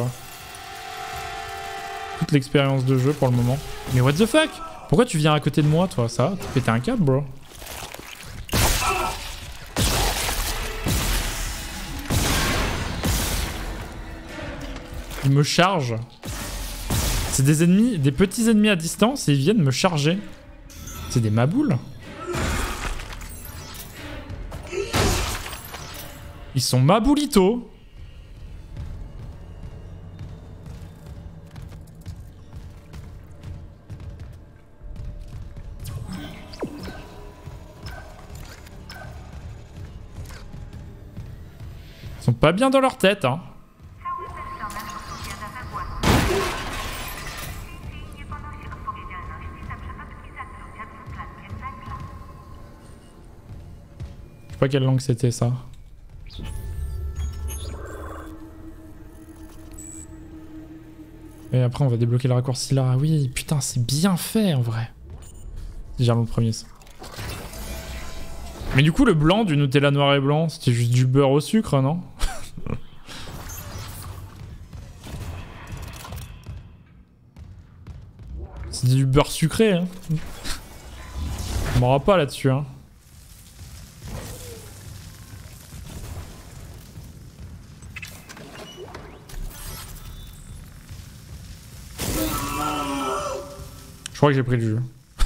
[SPEAKER 1] toute l'expérience de jeu pour le moment. Mais what the fuck? Pourquoi tu viens à côté de moi, toi? Ça va? T'as pété un câble, bro? Ils me chargent. C'est des ennemis, des petits ennemis à distance et ils viennent me charger. C'est des maboules. Ils sont maboulitos. Ils sont pas bien dans leur tête, hein. Je sais pas quelle langue c'était ça. Et après on va débloquer le raccourci là. Ah oui, putain, c'est bien fait en vrai. Déjà le premier ça. Mais du coup le blanc du Nutella noir et blanc, c'était juste du beurre au sucre, non? C'est du beurre sucré, hein. On m'aura pas là-dessus, hein. crois que j'ai pris le jeu.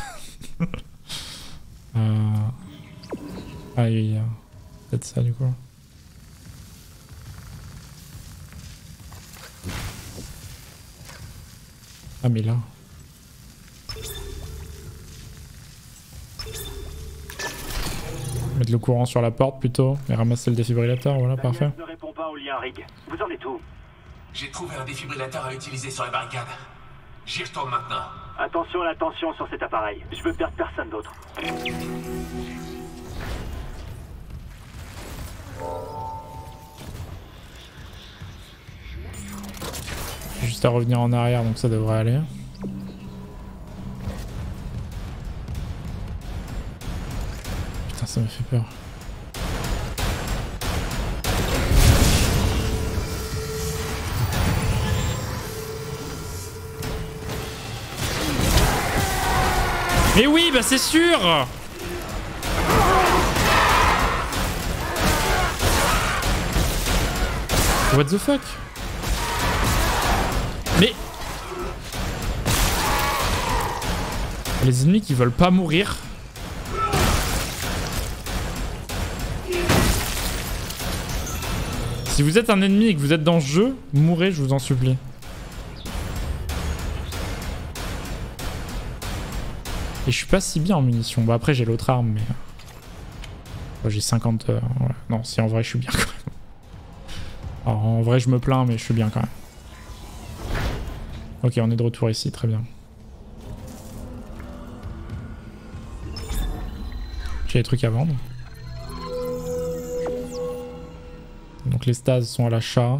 [SPEAKER 1] euh... Ah, il y a peut-être ça du coup. Ah, mais là. Mettre le courant sur la porte plutôt et ramasser le défibrillateur, voilà, parfait.
[SPEAKER 6] Ne répond pas au lien, Rig. Vous en êtes où?
[SPEAKER 5] J'ai trouvé un défibrillateur à utiliser sur la barricade. J'y retourne maintenant.
[SPEAKER 6] Attention à la tension sur cet appareil. Je veux perdre personne d'autre.
[SPEAKER 1] Juste à revenir en arrière, donc ça devrait aller. Putain, ça me fait peur. Mais oui, bah c'est sûr! What the fuck? Mais... Les ennemis qui veulent pas mourir. Si vous êtes un ennemi et que vous êtes dans ce jeu, mourrez, je vous en supplie. Et je suis pas si bien en munitions. Bah après j'ai l'autre arme, mais... Oh, j'ai cinquante... Euh, ouais. Non, si en vrai je suis bien quand même. Alors, en vrai je me plains, mais je suis bien quand même. Ok, on est de retour ici, très bien. J'ai des trucs à vendre. Donc les stases sont à l'achat.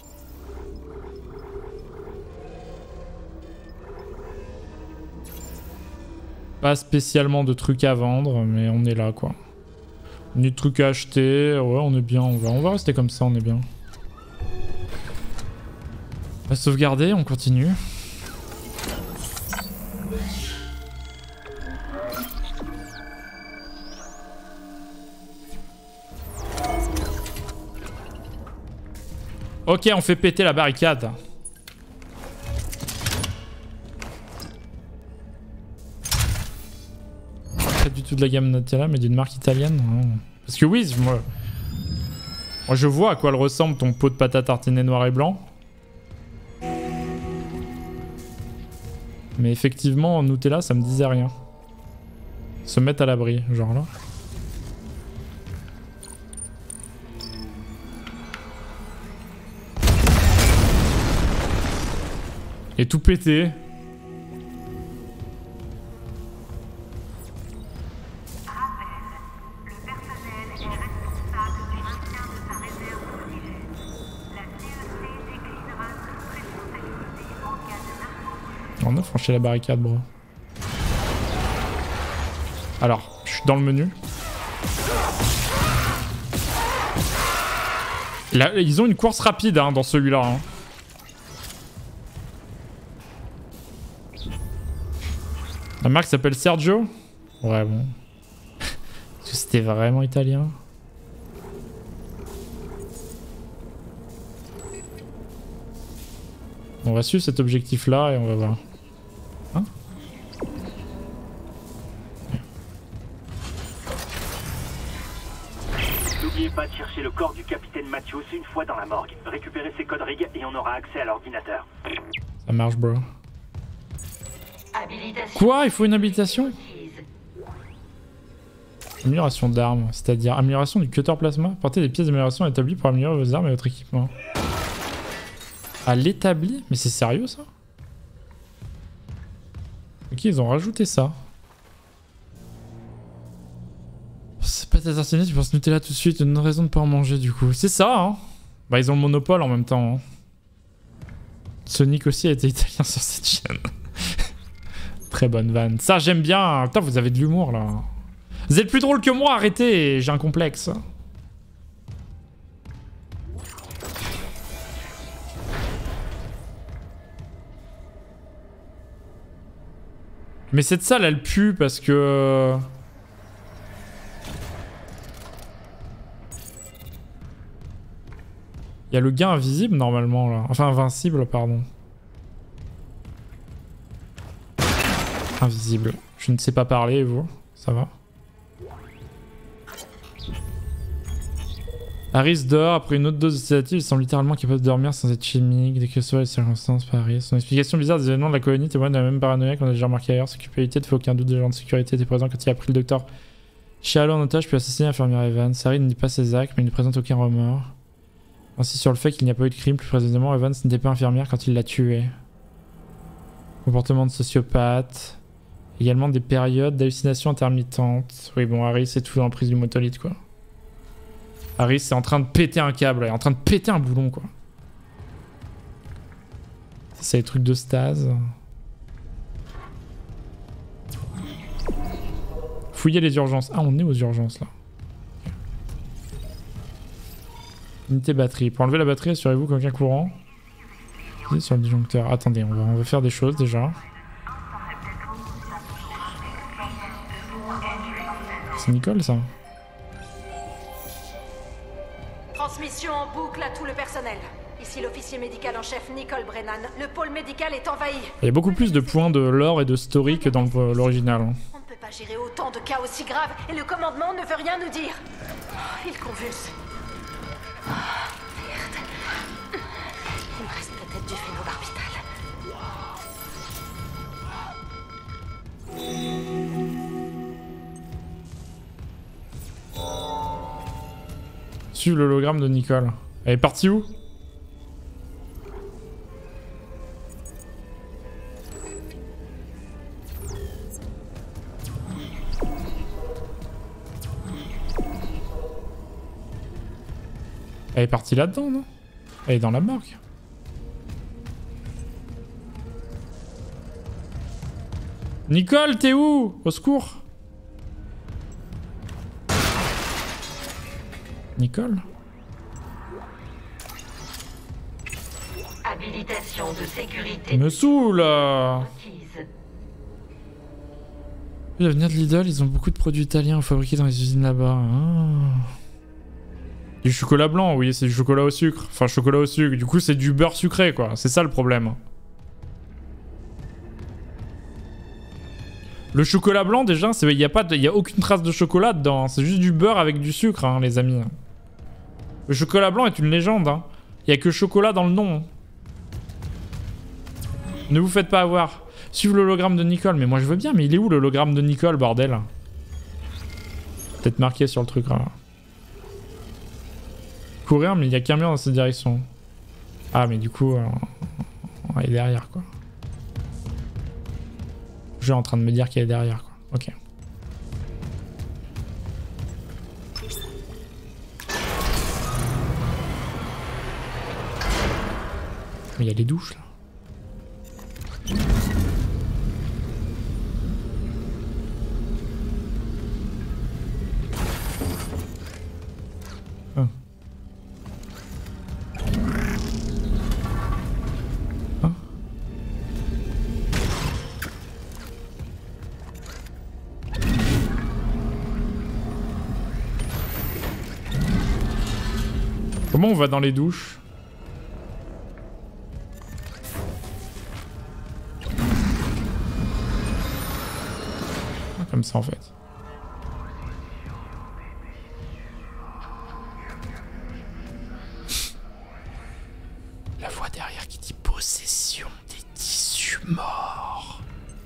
[SPEAKER 1] Pas spécialement de trucs à vendre, mais on est là quoi. Ni de trucs à acheter, ouais on est bien, on va, on va rester comme ça, on est bien. On va sauvegarder, on continue. Ok, on fait péter la barricade. Pas du tout de la gamme Nutella, mais d'une marque italienne. Oh. Parce que oui, moi, moi je vois à quoi elle ressemble ton pot de pâte à tartiner noir et blanc. Mais effectivement, Nutella, ça me disait rien. Se mettre à l'abri, genre là. Et tout pété. On a franchi la barricade, bro. Alors, je suis dans le menu. Là, ils ont une course rapide hein, dans celui-là. Hein. La marque s'appelle Sergio. Ouais, bon. Est-ce que c'était vraiment italien? On va suivre cet objectif-là et on va voir. Hein?
[SPEAKER 6] N'oubliez pas de chercher le corps du capitaine Matthews une fois dans la morgue. Récupérez ses codes rig et on aura accès à l'ordinateur.
[SPEAKER 1] Ça marche, bro. Quoi? Il faut une habilitation? Amélioration d'armes, c'est-à-dire amélioration du cutter plasma. Portez des pièces d'amélioration établies pour améliorer vos armes et votre équipement. À l'établi? Mais c'est sérieux ça? Ok, ils ont rajouté ça. C'est pas ta tartinée, tu penses Nutella tout de suite, une raison de pas en manger du coup. C'est ça, hein? Bah ils ont le monopole en même temps. Hein. Sonic aussi a été italien sur cette chaîne. Très bonne vanne. Ça j'aime bien. Putain, vous avez de l'humour là. Vous êtes plus drôle que moi, arrêtez, j'ai un complexe. Mais cette salle elle pue parce que... Il y a le gars invisible normalement là. Enfin invincible pardon. Invisible. Je ne sais pas parler, et vous? Ça va? Harris dort après une autre dose de sédatif. Il semble littéralement capable de dormir sans être chimique, dès que ce soit les circonstances par Harris. Son explication bizarre des événements de la colonie témoigne de la même paranoïa qu'on a déjà remarqué ailleurs. Sa culpabilité ne fait aucun doute. Des agents de sécurité étaient présents quand il a pris le docteur Shallow en otage puis assassiné l'infirmière Evans. Harris ne dit pas ses actes, mais il ne présente aucun remords. Ainsi sur le fait qu'il n'y a pas eu de crime. Plus précisément, Evans n'était pas infirmière quand il l'a tué. Comportement de sociopathe. Également des périodes d'hallucinations intermittentes. Oui, bon, Harris est toujours en prise du motolite, quoi. Harris est en train de péter un câble, elle est en train de péter un boulon, quoi. Ça, c'est les trucs de stase. Fouiller les urgences. Ah, on est aux urgences, là. Unité batterie. Pour enlever la batterie, assurez-vous qu'aucun courant. Sur le disjoncteur. Attendez, on va, on va faire des choses, déjà. C'est Nicole, ça.
[SPEAKER 10] Transmission en boucle à tout le personnel. Ici l'officier médical en chef Nicole Brennan. Le pôle médical est envahi.
[SPEAKER 1] Il y a beaucoup plus de points de lore et de story que dans l'original.
[SPEAKER 10] On ne peut pas gérer autant de cas aussi graves et le commandement ne veut rien nous dire. Il convulse. Oh, merde. Il me reste peut-être du phénobarbital.
[SPEAKER 1] Suivre l'hologramme de Nicole. Elle est partie où? Elle est partie là-dedans, non? Elle est dans la morgue. Nicole, t'es où? Au secours. Nicole?
[SPEAKER 3] Habilitation de sécurité.
[SPEAKER 1] Me saoule. L'avenir de Lidl, ils ont beaucoup de produits italiens fabriqués dans les usines là-bas. Ah. Du chocolat blanc, oui, c'est du chocolat au sucre. Enfin, chocolat au sucre. Du coup, c'est du beurre sucré, quoi. C'est ça le problème. Le chocolat blanc, déjà, il n'y a, a aucune trace de chocolat dedans. C'est juste du beurre avec du sucre, hein, les amis. Le chocolat blanc est une légende. Hein. Il n'y a que chocolat dans le nom. Ne vous faites pas avoir. Suivre l'hologramme de Nicole. Mais moi, je veux bien. Mais il est où l'hologramme de Nicole, bordel? Peut-être marqué sur le truc, là. Courir, mais il n'y a qu'un mur dans cette direction. Ah, mais du coup, euh, on est derrière, quoi. Le jeu est en train de me dire qu'elle est derrière, quoi. Ok. Mais il y a les douches, là. Ah. Ah. Comment on va dans les douches? Ah, comme ça en fait. La voix derrière qui dit possession des tissus morts.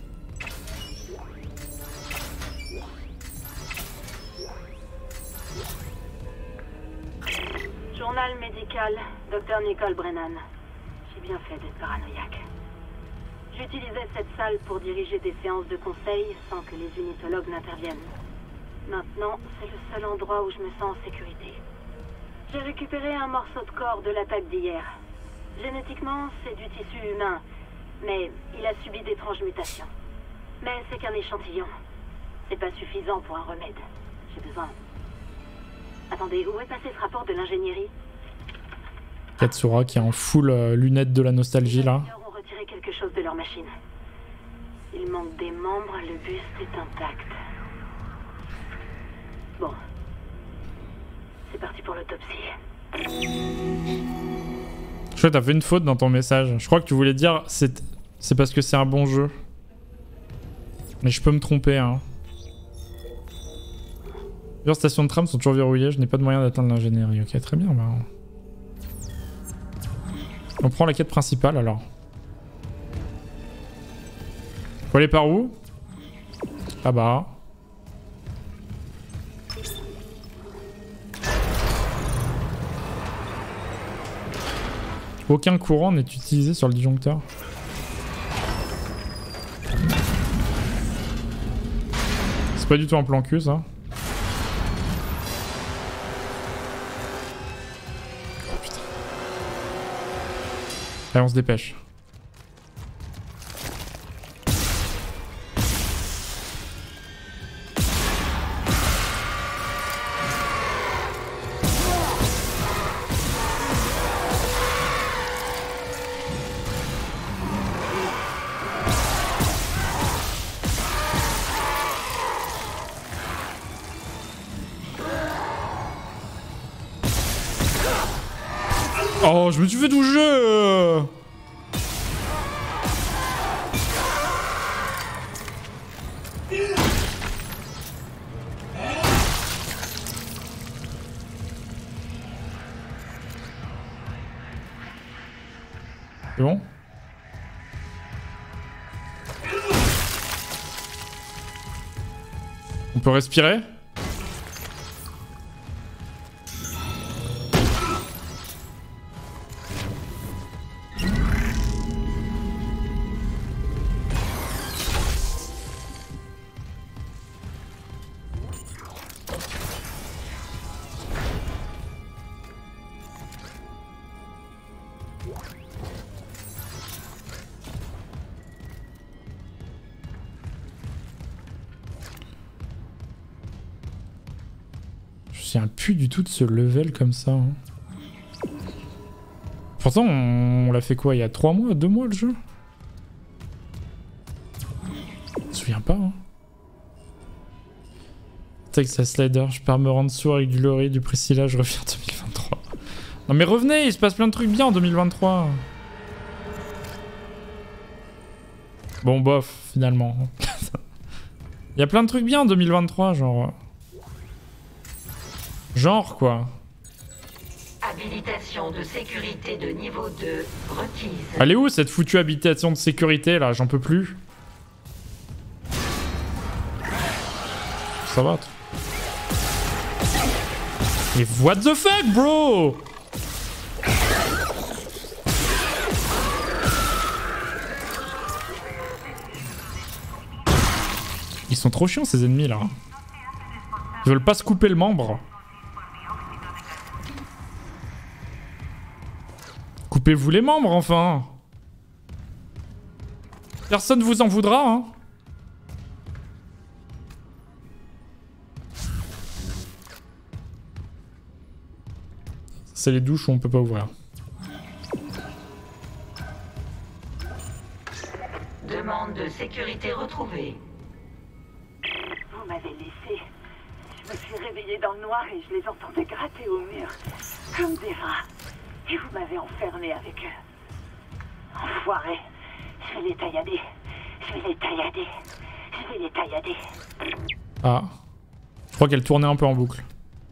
[SPEAKER 7] Journal médical, docteur Nicole Brennan. J'ai bien fait d'être paranoïaque. J'utilisais cette salle pour diriger des séances de conseil sans que les unitologues n'interviennent. Maintenant, c'est le seul endroit où je me sens en sécurité. J'ai récupéré un morceau de corps de l'attaque d'hier. Génétiquement, c'est du tissu humain, mais il a subi d'étranges mutations. Mais c'est qu'un échantillon. C'est pas suffisant pour un remède. J'ai besoin... Attendez, où est passé ce rapport de l'ingénierie?
[SPEAKER 1] Katsura qui est en full euh, lunettes de la nostalgie là.
[SPEAKER 7] Les ont retiré quelque chose de leur machine. Il manque des membres, le buste est intact. Bon. C'est parti pour l'autopsie.
[SPEAKER 1] Je crois que t'as fait une faute dans ton message. Je crois que tu voulais dire c'est c'est parce que c'est un bon jeu. Mais je peux me tromper, hein. Plusieurs stations de tram sont toujours verrouillées, je n'ai pas de moyen d'atteindre l'ingénierie. Ok, très bien, bah... On prend la quête principale, alors. Faut aller par où? Là-bas. Aucun courant n'est utilisé sur le disjoncteur. C'est pas du tout un plan cul, ça. Oh, putain. Allez, on se dépêche. Oh, je me suis fait toucher. C'est bon? On peut respirer? Je me souviens plus du tout de ce level comme ça. Hein. Pourtant, on, on l'a fait quoi? Il y a trois mois, deux mois le jeu? Je me souviens pas. Hein. Texas Slider, je pars me rendre sourd avec du Lori, du Priscilla, je reviens en deux mille vingt-trois. Non mais revenez, il se passe plein de trucs bien en deux mille vingt-trois. Bon bof, finalement. Il y a plein de trucs bien en deux mille vingt-trois, genre... Genre quoi.
[SPEAKER 3] Habilitation de sécurité de niveau deux requise.
[SPEAKER 1] Elle est où cette foutue habilitation de sécurité là? J'en peux plus. Ça va toi. Mais what the fuck bro? Ils sont trop chiants ces ennemis là. Ils veulent pas se couper le membre. Coupez-vous les membres, enfin. Personne vous en voudra, hein. C'est les douches où on peut pas ouvrir.
[SPEAKER 3] Demande de sécurité retrouvée.
[SPEAKER 7] Vous m'avez laissé. Je me suis réveillée dans le noir et je les entendais gratter au mur. Comme des rats. Et vous m'avez enfermé avec eux. Enfoirés. Je vais les taillader. Je vais les taillader. Je vais les taillader.
[SPEAKER 1] Ah. Je crois qu'elle tournait un peu en boucle.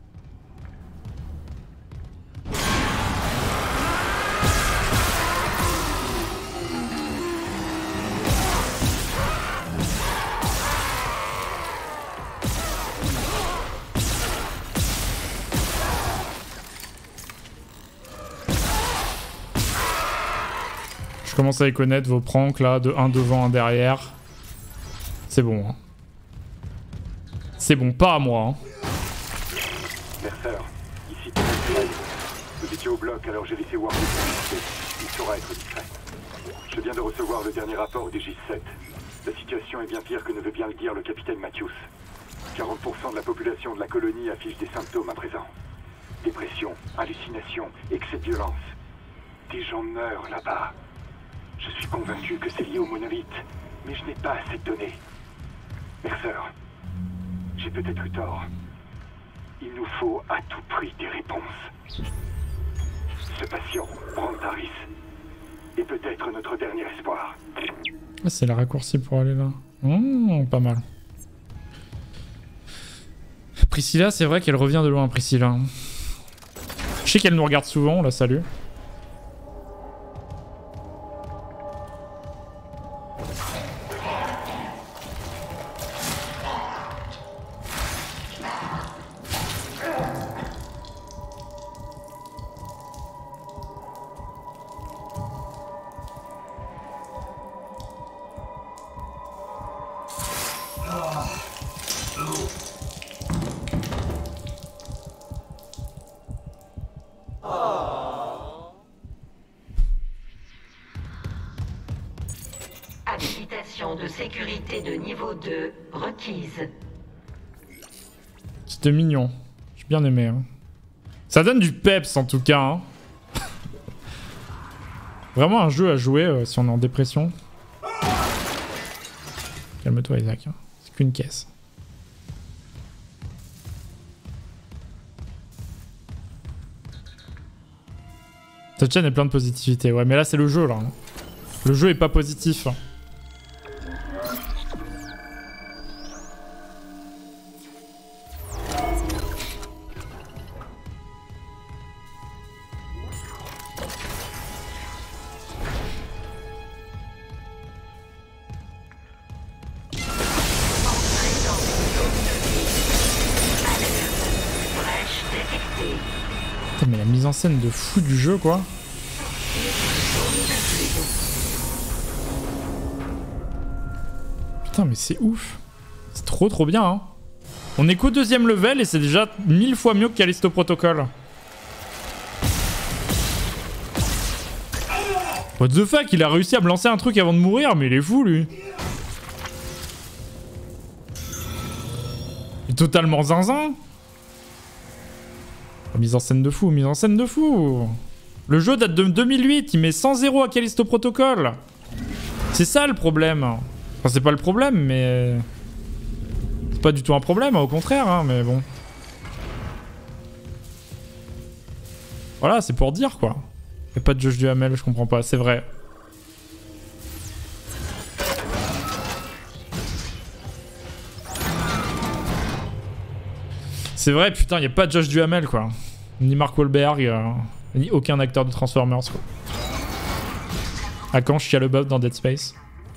[SPEAKER 1] Je commence à les connaître, vos pranks là, de un devant, un derrière. C'est bon. Hein. C'est bon, pas à moi. Hein.
[SPEAKER 6] Mercer, ici, vous étiez au bloc, alors j'ai laissé Warwick exister. Il saura être discret. Je viens de recevoir le dernier rapport des J sept. La situation est bien pire que ne veut bien le dire le capitaine Matthews. quarante pour cent de la population de la colonie affiche des symptômes à présent. Dépression, hallucination, excès de violence. Des gens meurent là-bas. Je suis convaincu que c'est lié au monolithe, mais je n'ai pas assez de données. Mercer, j'ai peut-être eu tort. Il nous faut à tout prix des réponses. Ce patient, Brantaris, est peut-être notre dernier espoir.
[SPEAKER 1] Ah, c'est le raccourci pour aller là. Mmh, pas mal. Priscilla, c'est vrai qu'elle revient de loin, Priscilla. Je sais qu'elle nous regarde souvent, on la salue.
[SPEAKER 3] Habilitation de sécurité de niveau deux requise.
[SPEAKER 1] C'était mignon. J'ai bien aimé. Hein. Ça donne du peps en tout cas. Hein. Vraiment un jeu à jouer euh, si on est en dépression. Calme-toi Isaac. Hein. C'est qu'une caisse. Cette chaîne est pleine de positivité. Ouais mais là c'est le jeu là. Hein. Le jeu est pas positif. Hein. Mais la mise en scène de fou du jeu quoi. Putain mais c'est ouf. C'est trop trop bien hein. On est qu'au deuxième level et c'est déjà mille fois mieux que Callisto Protocol. What the fuck, il a réussi à me lancer un truc avant de mourir mais il est fou lui. Il est totalement zinzin. Mise en scène de fou, mise en scène de fou. Le jeu date de deux mille huit, il met cent zéro à Callisto Protocol. C'est ça le problème. Enfin c'est pas le problème mais... C'est pas du tout un problème, au contraire hein, mais bon. Voilà, c'est pour dire quoi. Y'a pas de Josh Duhamel, je comprends pas, c'est vrai. C'est vrai, putain, y'a pas de Josh Duhamel quoi. Ni Mark Wahlberg, euh, ni aucun acteur de Transformers quoi. À quand Shia LaBeouf dans Dead Space?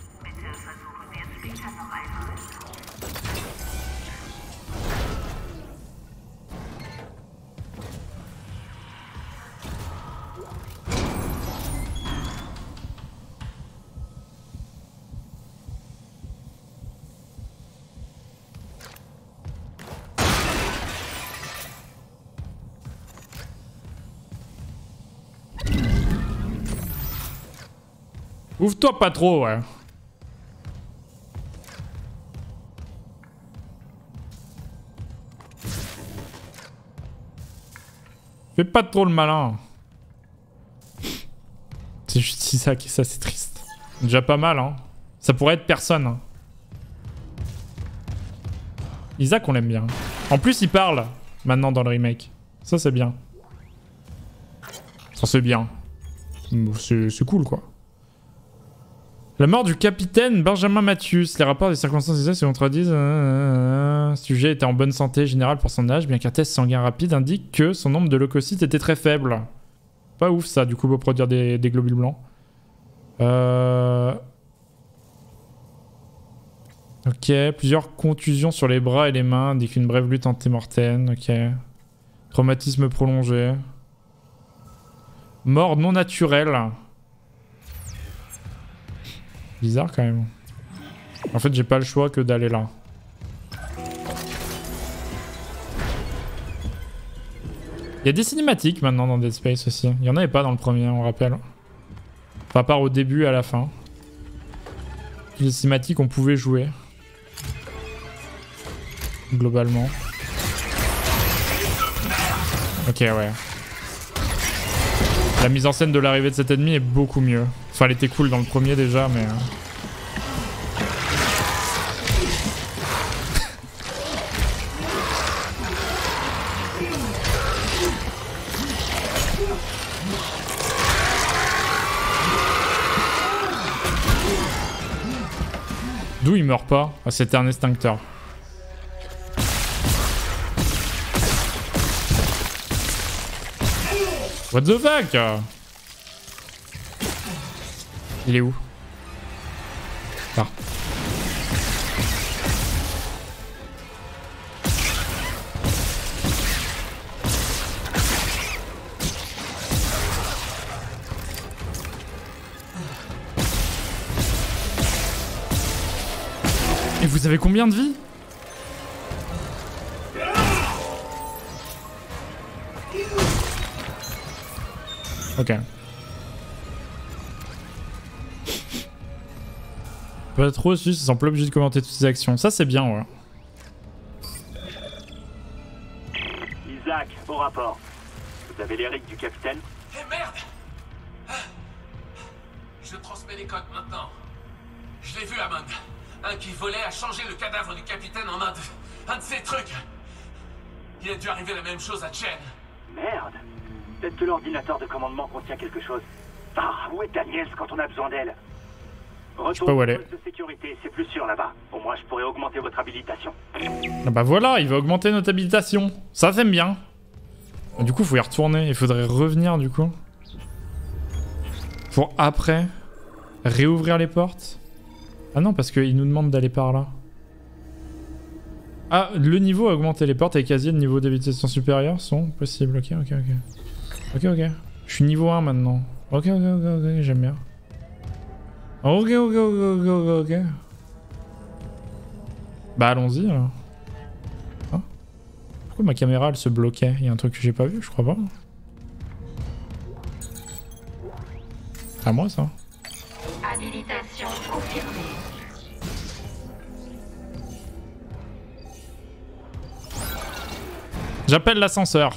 [SPEAKER 1] Ouvre-toi pas trop, ouais. Fais pas trop le malin. C'est juste Isaac et ça, c'est triste. Déjà pas mal, hein. Ça pourrait être personne. Hein. Isaac, on l'aime bien. En plus, il parle maintenant dans le remake. Ça, c'est bien. Ça, c'est bien. C'est cool, quoi. La mort du capitaine Benjamin Mathius. Les rapports des circonstances exactes se contredisent. Euh, euh, ce sujet était en bonne santé générale pour son âge, bien qu'un test sanguin rapide indique que son nombre de leucocytes était très faible. Pas ouf ça, du coup, pour produire des, des globules blancs. Euh... Ok, plusieurs contusions sur les bras et les mains indiquent une brève lutte antémortène. Ok. Traumatisme prolongé. Mort non naturelle. Bizarre quand même. En fait, j'ai pas le choix que d'aller là. Il y a des cinématiques maintenant dans Dead Space aussi. Il y en avait pas dans le premier, on rappelle. Enfin, à part au début et à la fin. Les cinématiques, on pouvait jouer. Globalement. Ok, ouais. La mise en scène de l'arrivée de cet ennemi est beaucoup mieux. Enfin, elle était cool dans le premier déjà, mais... D'où il meurt pas? Ah, c'était un extincteur. What the fuck? Il est où? Là. Et vous avez combien de vie? Ok. Pas trop su, ça semble pas obligé de commenter toutes ses actions. Ça c'est bien, ouais.
[SPEAKER 6] Isaac, au rapport. Vous avez l'Eric du capitaine?
[SPEAKER 5] Eh merde! Je transmets les codes maintenant. Je l'ai vu, Hammond. Un qui volait a changé le cadavre du capitaine en un de... un de ces trucs. Il a dû arriver la même chose à Chen.
[SPEAKER 6] Merde. Peut-être que l'ordinateur de commandement contient quelque chose. Ah, où est Daniels quand on a besoin d'elle? Retour au poste de sécurité, c'est plus sûr là-bas. Au moins, je pourrais augmenter votre habilitation.
[SPEAKER 1] Ah bah voilà, il va augmenter notre habilitation. Ça, j'aime bien. Du coup, faut y retourner. Il faudrait revenir, du coup. Pour après réouvrir les portes. Ah non, parce qu'il nous demande d'aller par là. Ah, le niveau a augmenté. Les portes avec quasi le niveau d'habilitation supérieur sont possibles. Ok, ok, ok. Ok, ok. Je suis niveau un maintenant. Ok, ok, ok, ok, j'aime bien. Ok, ok, ok, ok, ok. Bah allons-y alors. Hein? Pourquoi ma caméra elle se bloquait? Il y a un truc que j'ai pas vu, je crois pas. À moi ça.
[SPEAKER 3] Habilitation confirmée.
[SPEAKER 1] J'appelle l'ascenseur.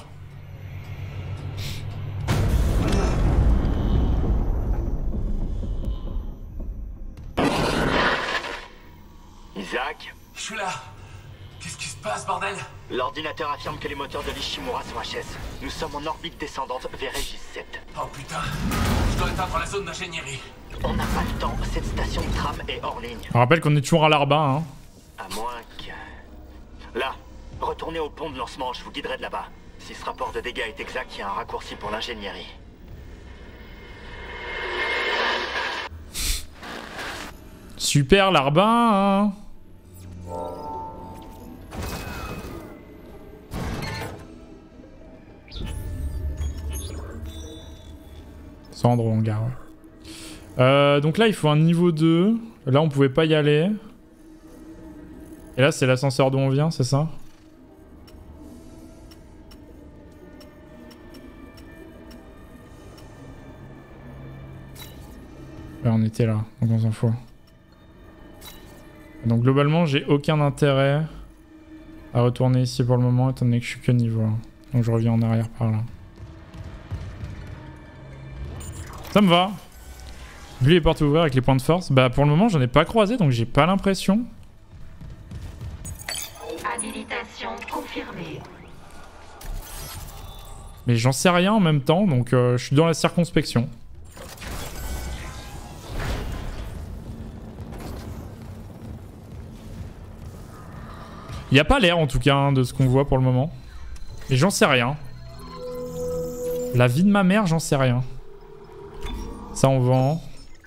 [SPEAKER 4] Isaac?
[SPEAKER 5] Je suis là. Qu'est-ce qui se passe, bordel?
[SPEAKER 4] L'ordinateur affirme que les moteurs de l'Ishimura sont H S. Nous sommes en orbite descendante vers Aegis sept.
[SPEAKER 5] Oh putain. Je dois atteindre la zone d'ingénierie.
[SPEAKER 4] On n'a pas le temps. Cette station de tram est hors ligne.
[SPEAKER 1] On rappelle qu'on est toujours à l'Arbin, hein.
[SPEAKER 4] À moins que... Là. Retournez au pont de lancement, je vous guiderai de là-bas. Si ce rapport de dégâts est exact, il y a un raccourci pour l'ingénierie.
[SPEAKER 1] Super l'Arbin, hein. Cendre, mon gars, ouais. Euh, donc là, il faut un niveau deux. Là, on pouvait pas y aller. Et là, c'est l'ascenseur d'où on vient, c'est ça? Ouais, on était là, donc on s'en fout. Donc globalement, j'ai aucun intérêt à retourner ici pour le moment, étant donné que je suis que niveau un. Donc je reviens en arrière par là. Ça me va. Vu les portes ouvertes avec les points de force, bah pour le moment j'en ai pas croisé, donc j'ai pas l'impression.
[SPEAKER 3] Habilitation confirmée.
[SPEAKER 1] Mais j'en sais rien en même temps, donc euh, je suis dans la circonspection. Il n'y a pas l'air en tout cas hein, de ce qu'on voit pour le moment. Mais j'en sais rien. La vie de ma mère, j'en sais rien. Ça on vend.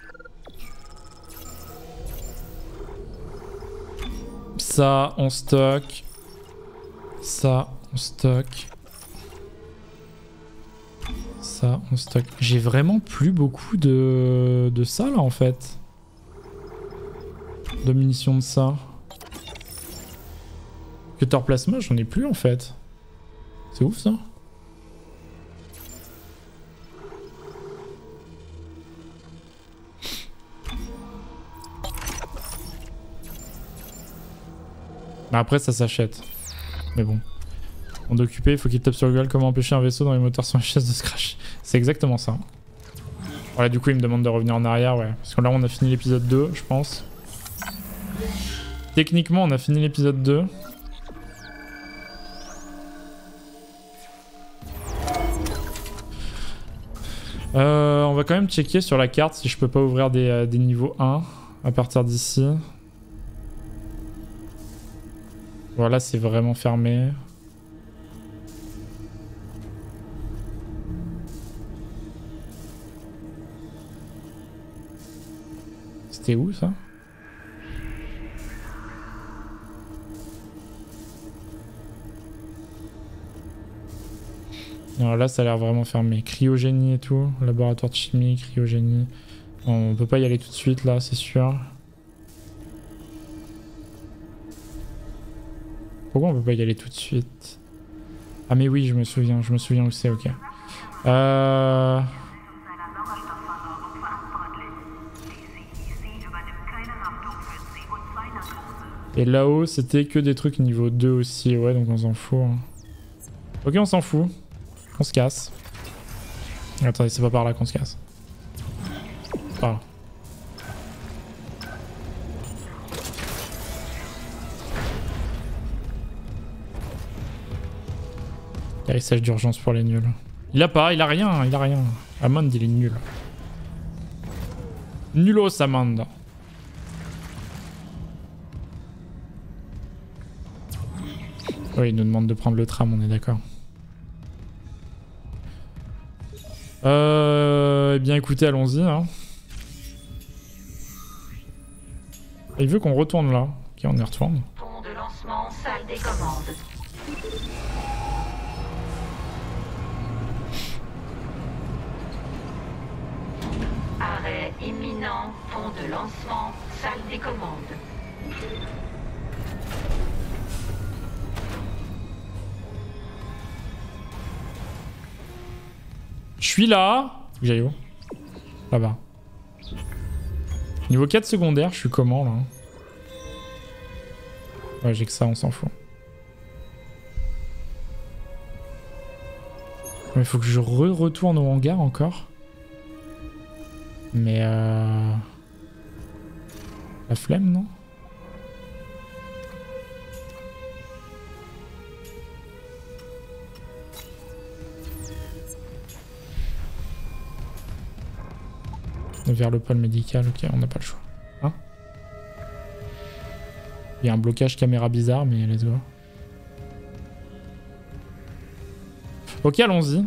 [SPEAKER 1] Ça on stocke. Ça on stocke. Ça on stocke. J'ai vraiment plus beaucoup de... de ça là en fait. De munitions de ça. Cutter plasma, j'en ai plus en fait. C'est ouf ça. Bah après ça s'achète. Mais bon. On est occupé, il faut qu'il tape sur Google comment empêcher un vaisseau dont les moteurs sont H S de se crash. C'est exactement ça. Voilà, du coup il me demande de revenir en arrière, ouais. Parce que là on a fini l'épisode deux, je pense. Techniquement on a fini l'épisode deux. Euh, on va quand même checker sur la carte si je peux pas ouvrir des, euh, des niveaux un à partir d'ici. Voilà, c'est vraiment fermé. C'était où ça? Non, là ça a l'air vraiment fermé. Cryogénie et tout, laboratoire de chimie, cryogénie. On peut pas y aller tout de suite là, c'est sûr. Pourquoi on peut pas y aller tout de suite? Ah mais oui, je me souviens, je me souviens où c'est, ok. Euh... Et là-haut, c'était que des trucs niveau deux aussi, ouais, donc on s'en fout. Hein. Ok, on s'en fout. On se casse. Attendez, c'est pas par là qu'on se casse. Par là. Carissage d'urgence pour les nuls. Il a pas, il a rien, il a rien. Amand, il est nul. Nulos, Amand. Oui, il nous demande de prendre le tram, on est d'accord. Euh... Eh bien écoutez, allons-y. Hein. Il veut qu'on retourne là. Ok, on y retourne.
[SPEAKER 3] Pont de lancement, salle des commandes. Arrêt imminent, pont de lancement, salle des commandes.
[SPEAKER 1] Je suis là. J'aille où? Là-bas. Niveau quatre secondaire, je suis comment là? Ouais, j'ai que ça, on s'en fout. Mais il faut que je re-retourne au hangar encore. Mais euh... La flemme, non? Vers le pôle médical, ok, on n'a pas le choix. Hein? Il y a un blocage caméra bizarre, mais let's go. Ok, allons-y.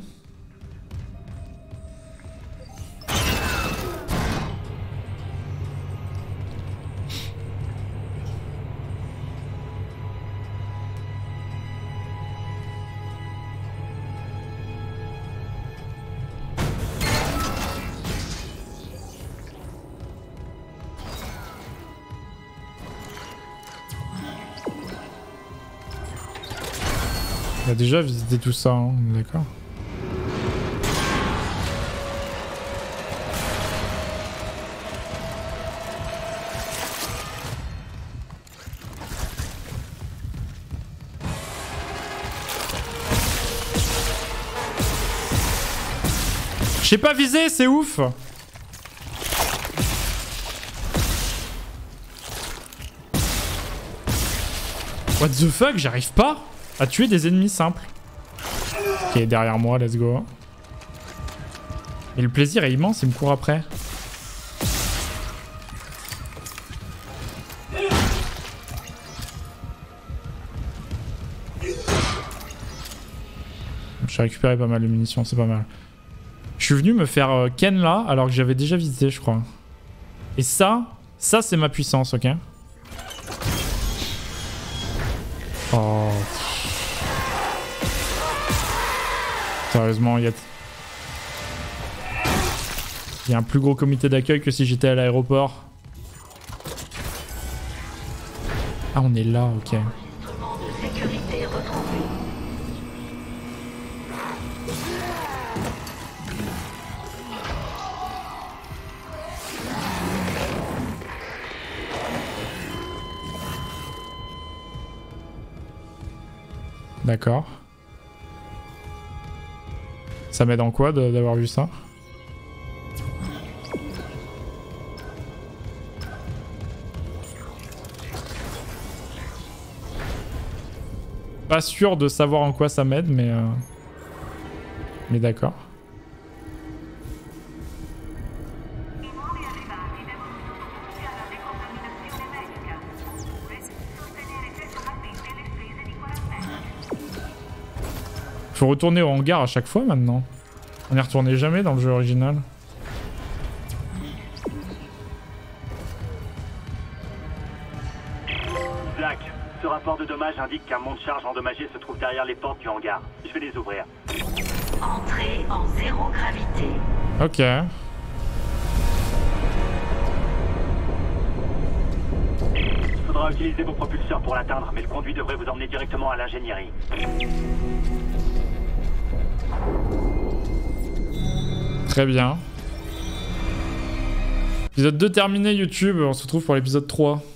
[SPEAKER 1] On a déjà visité tout ça, hein, d'accord. J'ai pas visé, c'est ouf. What the fuck, j'arrive pas à tuer des ennemis simples. Ok, derrière moi, let's go. Et le plaisir est immense, il me court après. J'ai récupéré pas mal de munitions, c'est pas mal. Je suis venu me faire euh, Ken là, alors que j'avais déjà visité, je crois. Et ça, ça c'est ma puissance, ok? Oh. Sérieusement, il y a... Il y a un plus gros comité d'accueil que si j'étais à l'aéroport. Ah, on est là, ok. D'accord. Ça m'aide en quoi d'avoir vu ça? Pas sûr de savoir en quoi ça m'aide, mais... Euh... Mais d'accord. Faut retourner au hangar à chaque fois maintenant. On n'y retournait jamais dans le jeu original.
[SPEAKER 6] Zach, ce rapport de dommage indique qu'un monte-charge endommagé se trouve derrière les portes du hangar. Je vais les ouvrir.
[SPEAKER 3] Entrée en zéro gravité.
[SPEAKER 1] Ok.
[SPEAKER 6] Il faudra utiliser vos propulseurs pour l'atteindre, mais le conduit devrait vous emmener directement à l'ingénierie.
[SPEAKER 1] Très bien. Épisode deux terminé YouTube, on se retrouve pour l'épisode trois.